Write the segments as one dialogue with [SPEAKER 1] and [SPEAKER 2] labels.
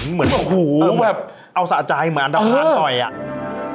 [SPEAKER 1] เหมือนโอ้โหแบบ
[SPEAKER 2] เอาสะใจเหมือนอันดาพานต่อยอ่ะ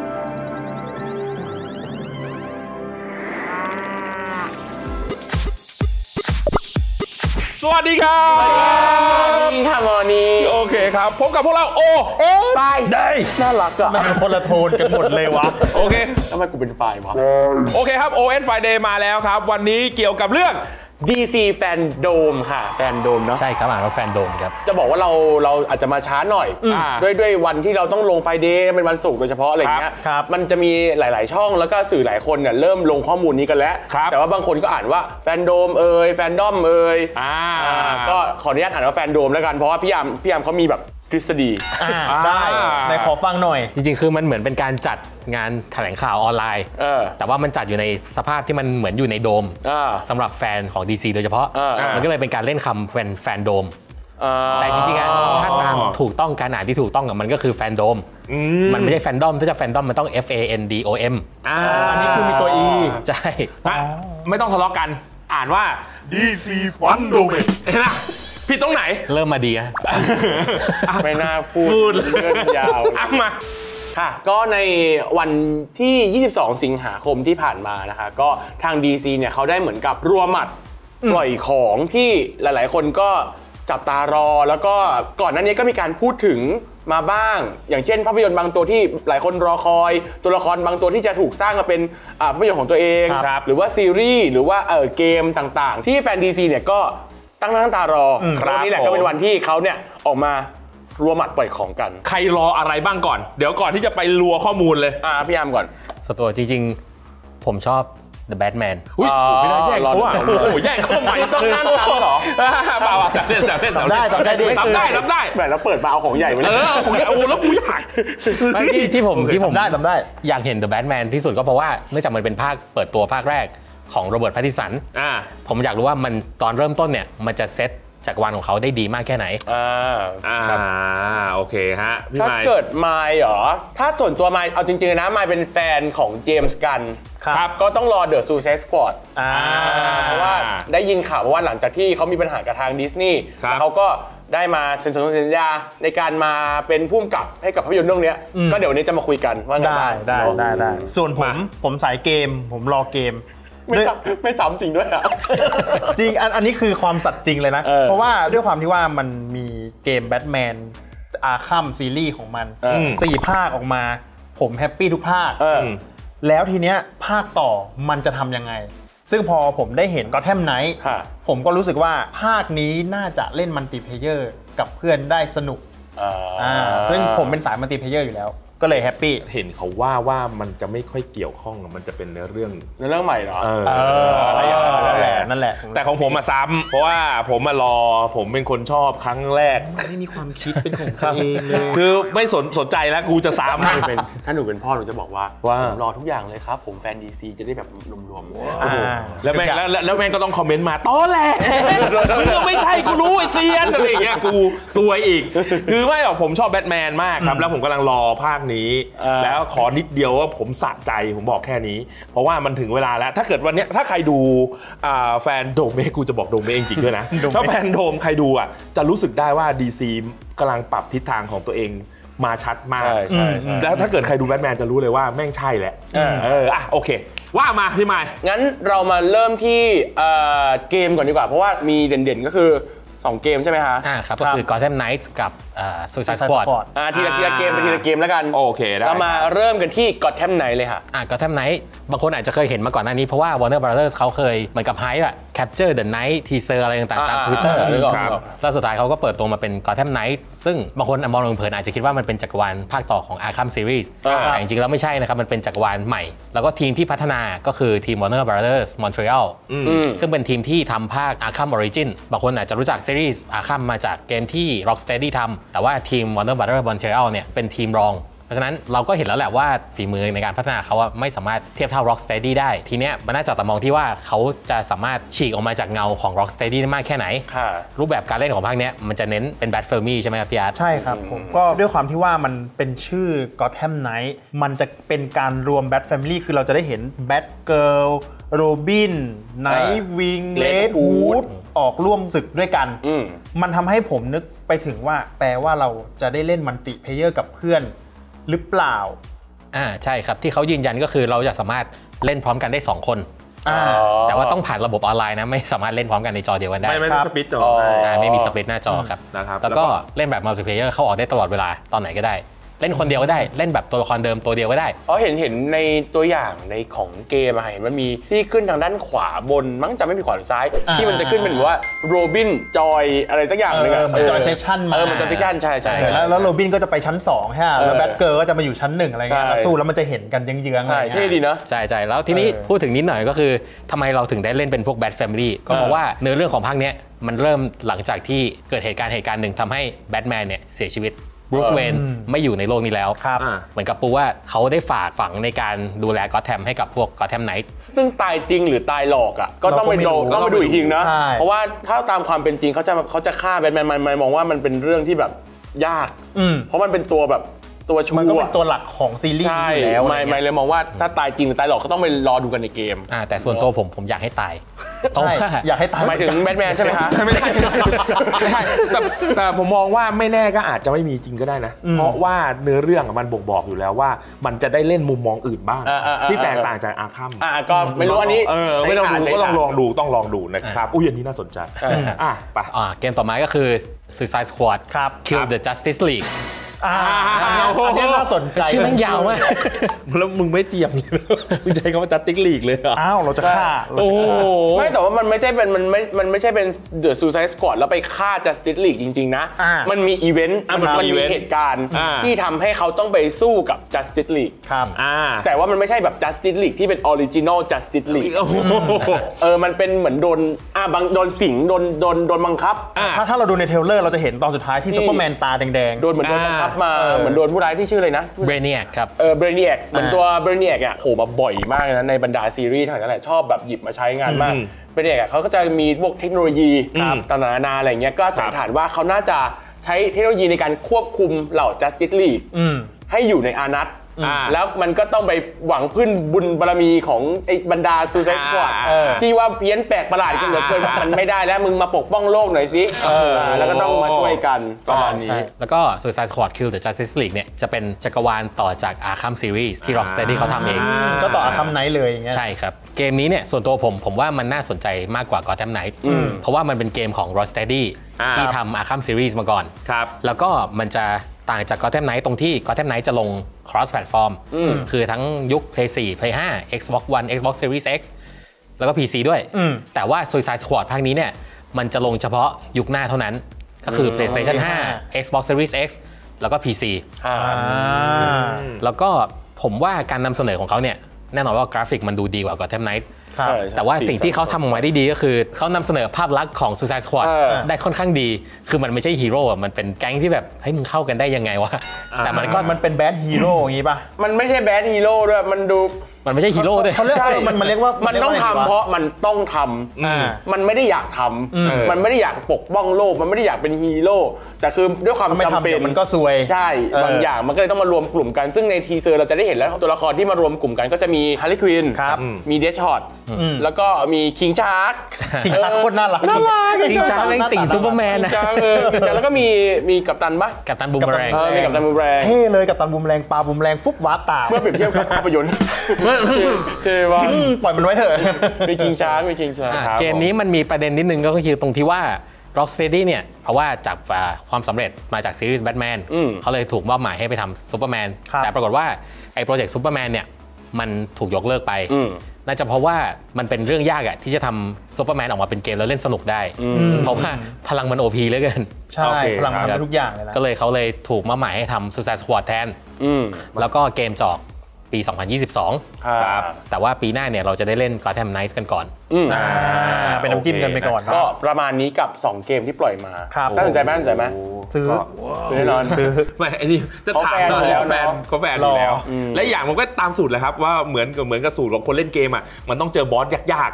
[SPEAKER 1] สวัสดีครับ
[SPEAKER 3] สวัสดีค่ะมอนี่
[SPEAKER 1] โอเคครับพบกับพวกเรา
[SPEAKER 3] ไฟ
[SPEAKER 1] ได้
[SPEAKER 3] น่ารักอ่ะ
[SPEAKER 2] มันคนละโทนกันหมดเลยวะ
[SPEAKER 1] โอเค
[SPEAKER 3] ทำไมกูเป็นไฟวะ
[SPEAKER 1] โอเคครับ OS Friday มาแล้วครับวันนี้เกี่ยวกับเรื่อง
[SPEAKER 3] DC Fandom ค่ะแฟนโดมเนาะ
[SPEAKER 4] ใช่ครับอ่านว่าแฟนโดมครับ
[SPEAKER 3] จะบอกว่าเราอาจจะมาช้าหน่อยด้วยวันที่เราต้องลงไฟเดย์เป็นวันศุกร์โดยเฉพาะอะไรเงี้ยมันจะมีหลายๆช่องแล้วก็สื่อหลายคนเนี่ยเริ่มลงข้อมูลนี้กันแล้วแต่ว่าบางคนก็อ่านว่าแฟนโดมแฟนดอมก็ขออนุญาตอ่านว่าแฟนโดมแล้วกันเพราะว่าพี่ยามเขามีแบบทฤษฎี
[SPEAKER 2] ได้ในขอฟังหน่อย
[SPEAKER 4] จริงๆคือมันเหมือนเป็นการจัดงานแถลงข่าวออนไลน์แต่ว่ามันจัดอยู่ในสภาพที่มันเหมือนอยู่ในโดมสำหรับแฟนของ DC โดยเฉพาะมันก็เลยเป็นการเล่นคำแฟนโดมแต่จริงๆถ้าตามถูกต้องการอ่านที่ถูกต้องมันก็คือแฟนโดมมันไม่ใช่แฟนดอมถ้าจะแฟนดอมมันต้อง FANDOM
[SPEAKER 2] อันนี้คือมีตัว E
[SPEAKER 4] ใช่
[SPEAKER 1] ไม่ต้องทะเลาะกันอ่านว่า DC Fandom เห็นไหมผิดตรงไหน
[SPEAKER 4] เริ่มมาดีนะ
[SPEAKER 3] ไม่น่าพูดเรื่องยาว
[SPEAKER 1] มา
[SPEAKER 3] ค่ะก็ในวันที่ 22 สิงหาคมที่ผ่านมานะคะก็ทาง DC เนี่ยเขาได้เหมือนกับรัวหมัดปล่อยของที่หลายๆคนก็จับตารอแล้วก็ก่อนหน้านี้ก็มีการพูดถึงมาบ้างอย่างเช่นภาพยนตร์บางตัวที่หลายคนรอคอยตัวละครบางตัวที่จะถูกสร้างมาเป็นภาพยนตร์ของตัวเองหรือว่าซีรีส์หรือว่าเกมต่างๆที่แฟน DC เนี่ยก็ตั้งตารอวันนี้แหละก็เป็นวันที่เขาเนี่ยออกมารัวหมัดปล่อยของกัน
[SPEAKER 1] ใครรออะไรบ้างก่อนเดี๋ยวก่อนที่จะไปรัวข้อมูลเลย
[SPEAKER 3] พี่ยามก่อน
[SPEAKER 4] ส่วนตัวจริงๆผมชอบ The Batman
[SPEAKER 1] ไม่ได้แย่งเขาอ่ะโอ้โหแย่งเขาใหม่
[SPEAKER 3] ต้องนั่งซ้ำเหรอ
[SPEAKER 1] เปล่าแซวเล่นทำได้
[SPEAKER 3] แบบเราเปิดมาเอาของใหญ่ไปเลย
[SPEAKER 1] ของใหญ่โอ้แล้วกูอยาก
[SPEAKER 4] ที่ผม
[SPEAKER 2] ได้
[SPEAKER 4] อยากเห็น The Batman ที่สุดก็เพราะว่าเนื่องจากมันเป็นภาคเปิดตัวภาคแรกของโรเบิร์ต แพตติสันผมอยากรู้ว่ามันตอนเริ่มต้นเนี่ยมันจะเซตจักรวาลของเขาได้ดีมากแค่ไหน
[SPEAKER 1] โอเคฮะ
[SPEAKER 3] ถ้าเกิดไมล์เหรอถ้าส่วนตัวไมล์เอาจริงๆนะไมล์เป็นแฟนของเจมส์กันครับก็ต้องรอ The Suicide Squad เพราะว่าได้ยินข่าวว่าหลังจากที่เขามีปัญหากับทางดิสนีย์เขาก็ได้มาเซ็นสัญญาในการมาเป็นผู้กำกับให้กับภาพยนตร์เรื่องนี้ก็เดี๋ยววันนี้จะมาคุยกันว่าไง
[SPEAKER 2] ได้ส่วนผมสายเกมผมรอเกม
[SPEAKER 3] ไม่ซ้ำจริงด้วยอะ
[SPEAKER 2] จริงอันนี้คือความสัตย์จริงเลยนะเพราะว่าด้วยความที่ว่ามันมีเกมแบทแมนอาร์คัมซีรีส์ของมัน4 ภาคออกมาผมแฮปปี้ทุกภาคแล้วทีเนี้ยภาคต่อมันจะทำยังไงซึ่งพอผมได้เห็นก็แทมไนท์ผมก็รู้สึกว่าภาคนี้น่าจะเล่นมัลติเพลเยอร์กับเพื่อนได้สนุกซึ่งผมเป็นสายมัลติเพลเยอร์อยู่แล้วก็เลยแฮปปี้
[SPEAKER 1] เห็นเขาว่ามันจะไม่ค่อยเกี่ยวข้องมันจะเป็นเนื้อเรื่อง
[SPEAKER 3] ใหม่เหรอ
[SPEAKER 2] นั่นแหละ
[SPEAKER 1] แต่ของผมมาซ้ำเพราะว่าผมมารอผมเป็นคนชอบครั้งแรก
[SPEAKER 2] ไม่มีความคิดเป็นของตัวเองเลย
[SPEAKER 1] คือไม่สนใจแล้วกูจะซ้ำ
[SPEAKER 3] ถ้าหนูเป็นพ่อหนูจะบอกว่าผมรอทุกอย่างเลยครับผมแฟน DC จะได้แบบรวม
[SPEAKER 1] ๆแล้วแม่งก็ต้องคอมเมนต์มาต้อแหละมึงไม่ใช่กูรู้ไอ้เซียนอะไรอย่างเงี้ยกูซวยอีกคือไม่หรอกผมชอบแบทแมนมากครับแล้วผมกำลังรอภาคนี้แล้วขอนิดเดียวว่าผมสะใจผมบอกแค่นี้เพราะว่ามันถึงเวลาแล้วถ้าเกิดวันนี้ถ้าใครดูแฟนโดมกูจะบอกโดมจริงๆด้วยนะถ้าแฟนโดมใครดูจะรู้สึกได้ว่า DC กำลังปรับทิศทางของตัวเองมาชัดมากแล้วถ้าเกิดใครดูแบทแมนจะรู้เลยว่าแม่งใช่แหละโอเคว่ามาพี่ไมค์
[SPEAKER 3] งั้นเรามาเริ่มที่เกมก่อนดีกว่าเพราะว่ามีเด่นๆก็คือ2 เกมใช่ไหมฮะ
[SPEAKER 4] ครับก็คือ Gotham Knights กับSuicide Squad
[SPEAKER 3] ทีละเกมไปทีละเกมแล้วกัน
[SPEAKER 1] โอเคได้
[SPEAKER 3] เรามาเริ่มกันที่ Gotham Knights เลยค่ะ
[SPEAKER 4] Gotham Knights บางคนอาจจะเคยเห็นมาก่อนหน้านี้เพราะว่า Warner Brothers เขาเคยเหมือนกับไฮป์Capture the Night Teaser อะไรต่างๆตาม Twitter แล้วสุดท้ายเขาก็เปิดตัวมาเป็น Gotham Knights ซึ่งบางคนมองเผินๆอาจจะคิดว่ามันเป็นจักรวาลภาคต่อของ Arkham Series แต่จริงๆแล้วไม่ใช่นะครับมันเป็นจักรวาลใหม่แล้วก็ทีมที่พัฒนาก็คือทีม Warner Brothers Montreal ซึ่งเป็นทีมที่ทำภาค Arkham Origin บางคนอาจจะรู้จักซีรีส์ Arkham มาจากเกมที่ Rocksteady ทำแต่ว่าทีม Warner Brothers Montreal เนี่ยเป็นทีมรองเพราะฉะนั้นเราก็เห็นแล้วแหละว่าฝีมือในการพัฒนาเขาไม่สามารถเทียบเท่า Rocksteady ได้ทีเนี้ยมันน่าจับตามองที่ว่าเขาจะสามารถฉีกออกมาจากเงาของ Rocksteady ได้มากแค่ไหนรูปแบบการเล่นของภาคนี้มันจะเน้นเป็น Bat Family ใช่ไหมครับพี่อาร์ต
[SPEAKER 2] ใช่ครับผมก็ด้วยความที่ว่ามันเป็นชื่อ Gotham Knight มันจะเป็นการรวม Bat Family คือเราจะได้เห็น Batgirl Robin Nightwing Redwood ออกร่วมศึกด้วยกันมันทำให้ผมนึกไปถึงว่าแปลว่าเราจะได้เล่นมัลติเพลเยอร์กับเพื่อนหรือเปล่า
[SPEAKER 4] ใช่ครับที่เขายืนยันก็คือเราจะสามารถเล่นพร้อมกันได้2คนแต่ว่าต้องผ่านระบบออนไลน์นะไม่สามารถเล่นพร้อมกันในจอเดียวกันได้
[SPEAKER 1] ไม่สปลิตจอ
[SPEAKER 4] ไม่มีสปลิตหน้าจอครับแล้วก็เล่นแบบมัลติเพลเยอร์เข้าออกได้ตลอดเวลาตอนไหนก็ได้เล่นคนเดียวก็ได้เล่นแบบตัวละครเดิมตัวเดียวก็ได้
[SPEAKER 3] เห็นในตัวอย่างในของเกมเห็นมันมีที่ขึ้นทางด้านขวาบนมั้งจะไม่มีขวาซ้ายที่มันจะขึ้นเป็นว่าโรบินจอยอะไรสักอย่างนึง
[SPEAKER 2] มันจอยเซสชั่น
[SPEAKER 3] มันจอยเซสชั่นใช่
[SPEAKER 2] แล้วโรบินก็จะไปชั้น2ใช่ไหมแล้วแบทเกิร์ลก็จะมาอยู่ชั้น1อะไรเงี้ยสู้แล้วมันจะเห็นกันเยื้องๆอะไร
[SPEAKER 3] เท่ดีเนาะ
[SPEAKER 4] ใช่แล้วทีนี้พูดถึงนิดหน่อยก็คือทำไมเราถึงได้เล่นเป็นพวกแบทแฟมิลี่ก็เพราะว่าเนื้อเรื่องของภาคนี้มันเริ่มหลังจากที่เกิดเหตุการณ์หนึ่งทำให้แบทแมนเนี่ยเสียชีวิตบรูซเวนไม่อยู่ในโลกนี้แล้วเหมือนกับปูว่าเขาได้ฝากฝังในการดูแลก็อตแทมให้กับพวกก็อตแทมไนท์
[SPEAKER 3] ซึ่งตายจริงหรือตายหลอกก็ต้องไปดูอีกทีนะเพราะว่าถ้าตามความเป็นจริงเขาจะฆ่าแบทแมนมองว่ามันเป็นเรื่องที่แบบยากเพราะมันเป็นตัวแบบตัวชู
[SPEAKER 2] มันก็เป็นตัวหลักของซีรีส์
[SPEAKER 3] อยู่แล้วไม่เลยมองว่าถ้าตายจริงหรือตายหลอกก็ต้องไปรอดูกันในเกม
[SPEAKER 4] แต่ส่วนตัวผมอยากให้ตาย
[SPEAKER 2] อยากให้ตาย
[SPEAKER 3] หมายถึงแบทแมนใช่ไหมคะ
[SPEAKER 1] ไม่ใช่แต่ผมมองว่าไม่แน่ก็อาจจะไม่มีจริงก็ได้นะเพราะว่าเนื้อเรื่องมันบ่งบอกอยู่แล้วว่ามันจะได้เล่นมุมมองอื่นบ้างที่แตกต่างจากอาร์คัม
[SPEAKER 3] ก็ไม่รู้อันนี้
[SPEAKER 1] ไม่ต้องดูก็ต้องลองดูนะครับอันนี้น่าสนใจ
[SPEAKER 4] ไปเกมต่อมาก็คือ Suicide Squad Kill the Justice League
[SPEAKER 2] อันนี้น่าสนใจ
[SPEAKER 4] ชื่อแม่งยาวมาก
[SPEAKER 1] แล้วมึงไม่เตรียมเลยมึงใจเขาว่าจัสติกลีกเลย
[SPEAKER 2] เราจะฆ่า
[SPEAKER 3] ไม่แต่ว่ามันไม่ใช่เป็น The Suicide Squad แล้วไปฆ่า Justice League จริงๆนะมันมีอีเวนต์มันมีเหตุการณ์ที่ทำให้เขาต้องไปสู้กับ Justice League
[SPEAKER 2] ครับ
[SPEAKER 3] แต่ว่ามันไม่ใช่แบบ Justice League ที่เป็น Original Justice League มันเป็นเหมือนโดนสิงโดนบังคับ
[SPEAKER 2] ถ้าเราดูในเทรลเลอร์เราจะเห็นตอนสุดท้ายที่ซุปเปอร์แมนตาแดง
[SPEAKER 3] ๆโดนเหมือนโดนบังคับมาเหมือนโดนผู้ร้ายที่ชื่ออะไรนะ
[SPEAKER 4] เบรเนียกครับ
[SPEAKER 3] เบรเนียกเหมือนตัวเบรเนียกโผล่มาบ่อยมากนะในบรรดาซีรีส์ทั้งนั้นแหละชอบแบบหยิบมาใช้งานมากเบรเนียกเขาก็จะมีพวกเทคโนโลยีต่างๆนานาอะไรเงี้ยก็สันนิษฐานว่าเขาน่าจะใช้เทคโนโลยีในการควบคุมเหล่า Justice League ให้อยู่ในอานัตแล้วมันก็ต้องไปหวังพึ่งบุญบารมีของไอ้บรรดาซูไซด์สควอดที่ว่าเพี้ยนแปลกประหลาดจนเหลือเกินมันไม่ได้แล้วมึงมาปกป้องโลกหน่อยสิแล้วก็ต้องมาช่วยกันประมาณนี้
[SPEAKER 4] แล้วก็ Suicide Squad Kill the Justice League เนี่ยจะเป็นจักรวาลต่อจาก Arkham Series ที่ Rocksteady เขาทำเอง
[SPEAKER 2] ก็ต่อ Arkham Knight เลยอย่างเงี้ย
[SPEAKER 4] ใช่ครับเกมนี้เนี่ยส่วนตัวผมว่ามันน่าสนใจมากกว่า Gotham Knight เพราะว่ามันเป็นเกมของ Rocksteady ที่ทำ Arkham Series มาก่อนแล้วก็มันจะต่างจาก Gotham Knight ตรงที่ Gotham Knight จะลง cross platform คือทั้งยุค Play 4 Play 5 Xbox One Xbox Series X แล้วก็ PC ด้วยแต่ว่า Suicide Squad ภาคนี้เนี่ยมันจะลงเฉพาะยุคหน้าเท่านั้นก็คือ PlayStation 5 Xbox Series X แล้วก็ PC แล้วก็ผมว่าการนำเสนอของเขาเนี่ยแน่นอนว่ากราฟิกมันดูดีกว่า Gotham Knightแต่ว่าสิ่งที่เขาทำออกมาได้ดีก็คือเขานำเสนอภาพลักษณ์ของ Suicide Squad ได้ค่อนข้างดีคือมันไม่ใช่ฮีโร่มันเป็นแก๊งที่แบบให้มึงเข้ากันได้ยังไงวะแต่
[SPEAKER 2] มันเป็นแบดฮีโร่อย่างงี้ป่ะ
[SPEAKER 3] มันไม่ใช่แบดฮีโร่ด้วย
[SPEAKER 4] มันไม่ใช่ฮีโร่ด้วย
[SPEAKER 2] เขาเรียกมันเรียกว่า
[SPEAKER 3] มันต้องทำเพราะมันต้องทำมันไม่ได้อยากทำมันไม่ได้อยากปกป้องโลกมันไม่ได้อยากเป็นฮีโร่แต่คือด้วยความจำเป็น
[SPEAKER 2] มันก็ซวย
[SPEAKER 3] ใช่บางอย่างมันก็เลยต้องมารวมกลุ่มกันซึ่งในทีเซอร์เราจะได้เห็นแล้วตัวละครที่มารวมกลุ่มกันก็จะมีฮาร์ลีย์ควินมีเดชช็อตแล้วก็มีคิงชาร์ก
[SPEAKER 2] โคตรน่ารัก
[SPEAKER 4] คิงชาร์กเป็นติ่งซูเปอร์แมนนะ
[SPEAKER 3] แล้วก็มีกัปตันปะ
[SPEAKER 4] กัปตันบูมแรง
[SPEAKER 3] มีกัปตันบูมแรง
[SPEAKER 2] เท่เลยกัปตันบูมแรงปลาบูมแรงฟุบวาร์ปตา
[SPEAKER 3] เมื่อเปรียบเทียบกับภาพยนตร์
[SPEAKER 2] เท่ว่ะปล่อยมันไว้เถอะ
[SPEAKER 3] มีคิงชาร์ก
[SPEAKER 4] เกมนี้มันมีประเด็นนิดนึงก็คือตรงที่ว่า Rocksteady เนี่ยเพราะว่าจากความสำเร็จมาจากซีรีส์แบทแมนเขาเลยถูกมอบหมายให้ไปทำซูเปอร์แมนแต่ปรากฏว่าไอ้โปรเจกต์ซูเปอร์แมนเนี่ยมันถูกยกเลิกไปน่าจะเพราะว่ามันเป็นเรื่องยากอะที่จะทำซูเปอร์แมนออกมาเป็นเกมแล้วเล่นสนุกได้เพราะว่าพลังมัน OP เหลือเกิน
[SPEAKER 2] ใช่พลังมันทุกอย่างเลยนะ
[SPEAKER 4] ก็เลยเขาเลยถูกมอบหมายให้ทำ Suicide Squad แทนแล้วก็เกมจอกปี 2022 ครับแต่ว่าปีหน้าเนี่ยเราจะได้เล่น Gotham Knights กันก่อน
[SPEAKER 2] เป็นน้ำจิ้มกันไปก่อน
[SPEAKER 3] ก็ประมาณนี้กับ2เกมที่ปล่อยมาน่าสนใจไหม
[SPEAKER 2] ซื้อ
[SPEAKER 3] แน่นอนซื้อ
[SPEAKER 1] ไม่ไอ้นี่จะถามแล้วแฟนเขาแฟนอยู่แล้วและอย่างมันก็ตามสูตรเลยครับว่าเหมือนกับสูตรของคนเล่นเกมอ่ะมันต้องเจอบอสยากๆอ่ะ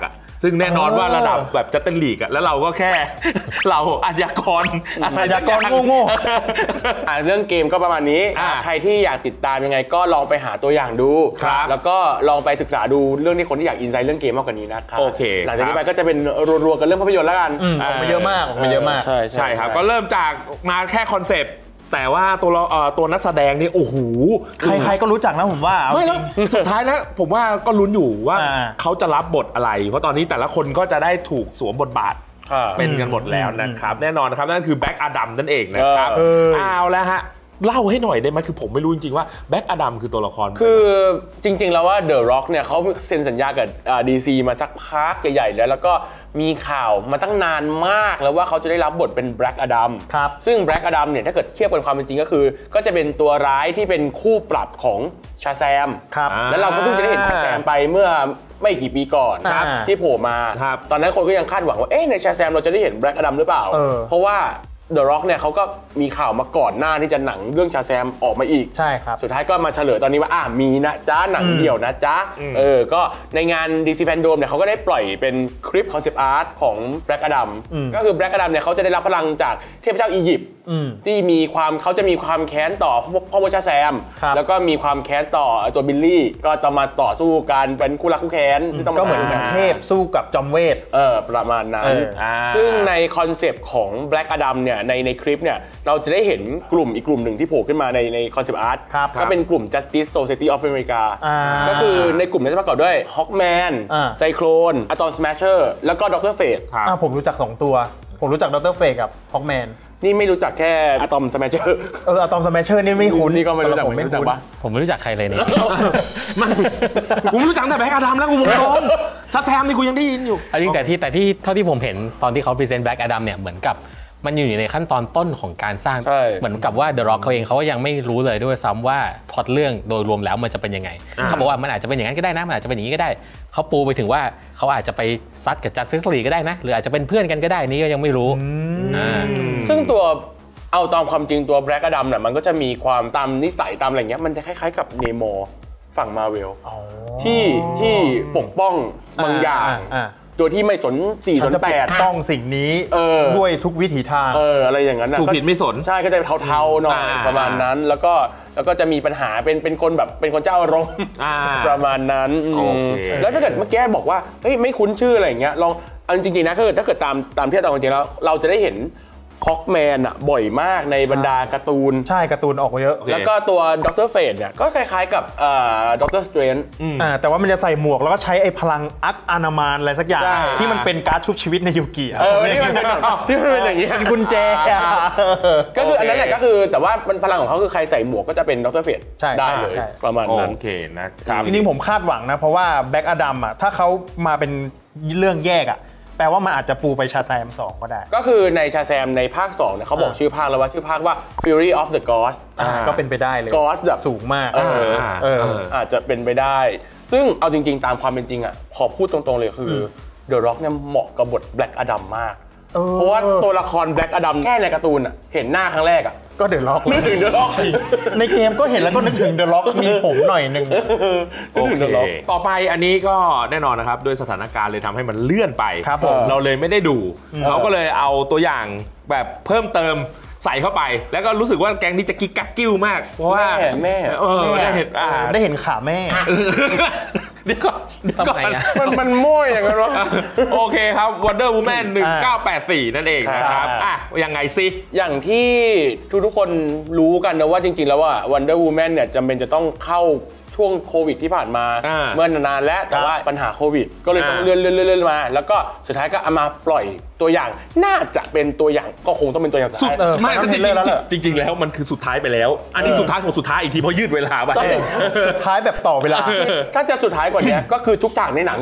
[SPEAKER 1] ซึ่งแน่นอนว่าระดับแบบจัตเตอร์ลีกอะแล้วเราก็แค่ เราอาชญากร
[SPEAKER 2] โง่
[SPEAKER 3] เรื่องเกมก็ประมาณนี้ใครที่อยากติดตามยังไงก็ลองไปหาตัวอย่างดูแล้วก็ลองไปศึกษาดูเรื่องที่คนที่อยากอินไซต์เรื่องเกมมากกว่านี้นะครับ
[SPEAKER 1] โอเค
[SPEAKER 3] หลังจากนี้ไปก็จะเป็นรัวๆกันเรื่องภาพยนตร์แล้วกัน
[SPEAKER 2] มาเยอะมาก
[SPEAKER 1] ใช่ครับก็เริ่มจากมาแค่คอนเซปต์แต่ว่าตัวนักแสดงนี่โอ้โห
[SPEAKER 2] ใครๆก็รู้จักนะผมว่า
[SPEAKER 1] ไม่แล้วสุดท้ายนะผมว่าก็ลุ้นอยู่ว่าเขาจะรับบทอะไรเพราะตอนนี้แต่ละคนก็จะได้ถูกสวมบทบาทเป็นกันหมดแล้วนะครับแน่นอนนะครับนั่นคือแบ็กอดัมนั่นเองนะครับเอาแล้วฮะเล่าให้หน่อยได้ไหมคือผมไม่รู้จริงๆว่าแบ็กอดัมคือตัวละคร
[SPEAKER 3] คือจริงๆแล้วว่าเดอะร็อกเนี่ยเขาเซ็นสัญญากับDC มาสักพักใหญ่ๆแล้วก็มีข่าวมาตั้งนานมากแล้วว่าเขาจะได้รับบทเป็นแบล็กอดัมซึ่งแบล็กอดัมเนี่ยถ้าเกิดเทียบกันความเป็นจริงก็คือก็จะเป็นตัวร้ายที่เป็นคู่ปรับของชาแซมแล้วเราก็เพิ่งจะได้เห็นชาแซมไปเมื่อไม่กี่ปีก่อนที่โผล่มาตอนนั้นคนก็ยังคาดหวังว่าในชาแซมเราจะได้เห็นแบล็กอดัมหรือเปล่าเพราะว่าเดอะร็อกเนี่ยเขาก็มีข่าวมาก่อนหน้าที่จะหนังเรื่องชาแซมออกมาอีก
[SPEAKER 2] ใช่ครับ
[SPEAKER 3] สุดท้ายก็มาเฉลยตอนนี้ว่ามีนะจ๊ะหนังเดี่ยวนะจ๊ะก็ในงาน DC Fandom เนี่ยเขาก็ได้ปล่อยเป็นคลิปคอนเซปต์อาร์ตของแบล็กอดัมก็คือแบล็กอดัมเนี่ยเขาจะได้รับพลังจากเทพเจ้าอียิปต์ที่เขาจะมีความแค้นต่อพ่อมดชาแซมแล้วก็มีความแค้นต่อตัวบิลลี่ก็ต้องมาต่อสู้กันเป็นคู่รักคู่แค้น
[SPEAKER 2] ก็เหมือนเทพสู้กับจอมเวท
[SPEAKER 3] ประมาณนั้นซึ่งในคอนเซปต์ของแบล็กอดัมเนี่ยในคลิปเนี่ยเราจะได้เห็นกลุ่มอีกกลุ่มหนึ่งที่โผล่ขึ้นมาในคอนเซปต์อาร์ตก็เป็นกลุ่ม Justice Society of America ก็คือในกลุ่มนี้จะประกอบด้วย Hawkman Cyclone Atom Smasher แล้วก็ Dr. Fate
[SPEAKER 2] ผมรู้จัก2ตัวผมรู้จัก Dr. Fate กับ Hawkman
[SPEAKER 3] นี่ไม่รู้จักแค่ Atom Smasher
[SPEAKER 2] Atom Smasher นี่ไม่คุ้น
[SPEAKER 3] นี่ก็ไม่รู้จักวะ
[SPEAKER 4] ผมไม่รู้จักใครเลยเนี่ย
[SPEAKER 1] กูไม่รู้จักแต่แบ็กอดัมแล้วกูมองถ้าแซมนี่กูยังได้ยินอยู่
[SPEAKER 4] จริงแต่ที่เท่าที่ผมเห็นตอนที่เขาพรีเซนต์แบ็กอดัมเนี่ยเหมือนกับมันอยู่ในขั้นตอนต้นของการสร้างเหมือนกับว่า The Rock เขาเองเขาก็ยังไม่รู้เลยด้วยซ้ำว่าพล็อตเรื่องโดยรวมแล้วมันจะเป็นยังไงเขาบอกว่ามันอาจจะเป็นอย่างนั้นก็ได้นะมันอาจจะเป็นอย่างนี้ก็ได้เขาปูไปถึงว่าเขาอาจจะไปซัดกับ Justice League ก็ได้นะหรืออาจจะเป็นเพื่อนกันก็ได้นี่ก็ยังไม่รู้
[SPEAKER 3] ซึ่งตัวเอาตามความจริงตัวแบล็กอดัมเนี่ยมันก็จะมีความตามนิสัยตามอะไรเงี้ยมันจะคล้ายๆกับเนโมฝั่งมาเวลที่ปกป้องบางอย่างตัวที่ไม่สน4 สน 8
[SPEAKER 2] ต้องสิ่งนี้ด้วยทุกวิถีทาง
[SPEAKER 3] อะไรอย่างนั้น
[SPEAKER 1] ถูกผิดไม่สน
[SPEAKER 3] ใช่ก็จะเทาๆหน่อยประมาณนั้นแล้วก็จะมีปัญหาเป็นคนแบบเป็นคนเจ้าอารมณ์ประมาณนั้นแล้วถ้าเกิดเมื่อกี้บอกว่าเฮ้ยไม่คุ้นชื่ออะไรอย่างเงี้ยลองเอาจริงๆนะถ้าเกิดตามที่ตามจริงแล้วเราจะได้เห็นฮอคแมนอะบ่อยมากในบรรดาการ์ตูน
[SPEAKER 2] ใช่การ์ตูนออกมาเยอะ
[SPEAKER 3] แล้วก็ตัวด็อกเตอร์เฟดเนี่ยก็คล้ายๆกับด็อกเตอร์สเตรนจ์
[SPEAKER 2] แต่ว่ามันจะใส่หมวกแล้วก็ใช้ไอ้พลังอักอานามานอะไรสักอย่างที่มันเป็นการ์ดชุบชีวิตในยูกิ
[SPEAKER 3] ที่มันเป็นอย่างนี้
[SPEAKER 2] เป็นกุญแจ
[SPEAKER 3] ก็คืออันนั้นแหละก็คือแต่ว่ามันพลังของเขาคือใครใส่หมวกก็จะเป็นด็อกเตอร์เฟดได้เลยประมาณนั้น
[SPEAKER 1] โอเคนะครับ
[SPEAKER 2] จริงๆผมคาดหวังนะเพราะว่าแบ็กอดัมอะถ้าเขามาเป็นเรื่องแยกอะแปลว่ามันอาจจะปูไปชาแซม2ก็ได้
[SPEAKER 3] ก็คือในชาแซมในภาค2เนี่ยเขาบอกชื่อภาคแล้วว่าชื่อภาคว่า Fury of the Gods
[SPEAKER 2] ก็เป็นไปได้เลย
[SPEAKER 3] Gods แบบ
[SPEAKER 2] สูงมาก
[SPEAKER 3] อาจจะเป็นไปได้ซึ่งเอาจริงๆตามความเป็นจริงอ่ะพอพูดตรงๆเลยคือ The Rock เนี่ยเหมาะกับบท Black Adam มากเพราะว่าตัวละคร Black Adam แค่ในการ์ตูนอ่ะเห็นหน้าครั้งแรกอ่ะ
[SPEAKER 2] ก็เดอะล็อก
[SPEAKER 3] นึกถึงเดอะล็อก
[SPEAKER 2] ในเกมก็เห็นแล้วก็นึกถึงเดอะล็อกมีผมหน่อยนึง
[SPEAKER 1] โอเคต่อไปอันนี้ก็แน่นอนนะครับด้วยสถานการณ์เลยทำให้มันเลื่อนไปเราเลยไม่ได้ดูเขาก็เลยเอาตัวอย่างแบบเพิ่มเติมใส่เข้าไปแล้วก็รู้สึกว่าแก๊งนี้จะกิ๊กกักกิ้วมากเพราะว่า
[SPEAKER 3] แม่
[SPEAKER 2] ได้เห็นขาแม่
[SPEAKER 1] เดี๋ยวก่อน
[SPEAKER 3] มันมั่วอย่างนั้นวะ
[SPEAKER 1] โอเคครับ Wonder Woman 1984นั่นเองนะครับยังไงซิ
[SPEAKER 3] อย่างที่ทุกคนรู้กันนะว่าจริงๆแล้วว่า Wonder Woman เนี่ยจำเป็นจะต้องเข้าช่วงโควิดที่ผ่านมาเมื่อนานแล้วแต่ว่าปัญหาโควิดก็เลยต้องเลื่อนมาแล้วก็สุดท้ายก็เอามาปล่อยตัวอย่างน่าจะเป็นตัวอย่างก็คงต้องเป็นตัวอย่างสุดท้าย
[SPEAKER 1] ไม่จริงแล้วมันคือสุดท้ายไปแล้วอันนี้สุดท้ายของสุดท้ายอีกทีเพราะยืดเวลาไป
[SPEAKER 2] สุดท้ายแบบต่อเวลา
[SPEAKER 3] ถ้าจะสุดท้ายกว่านี้ก็คือทุกฉากในหนัง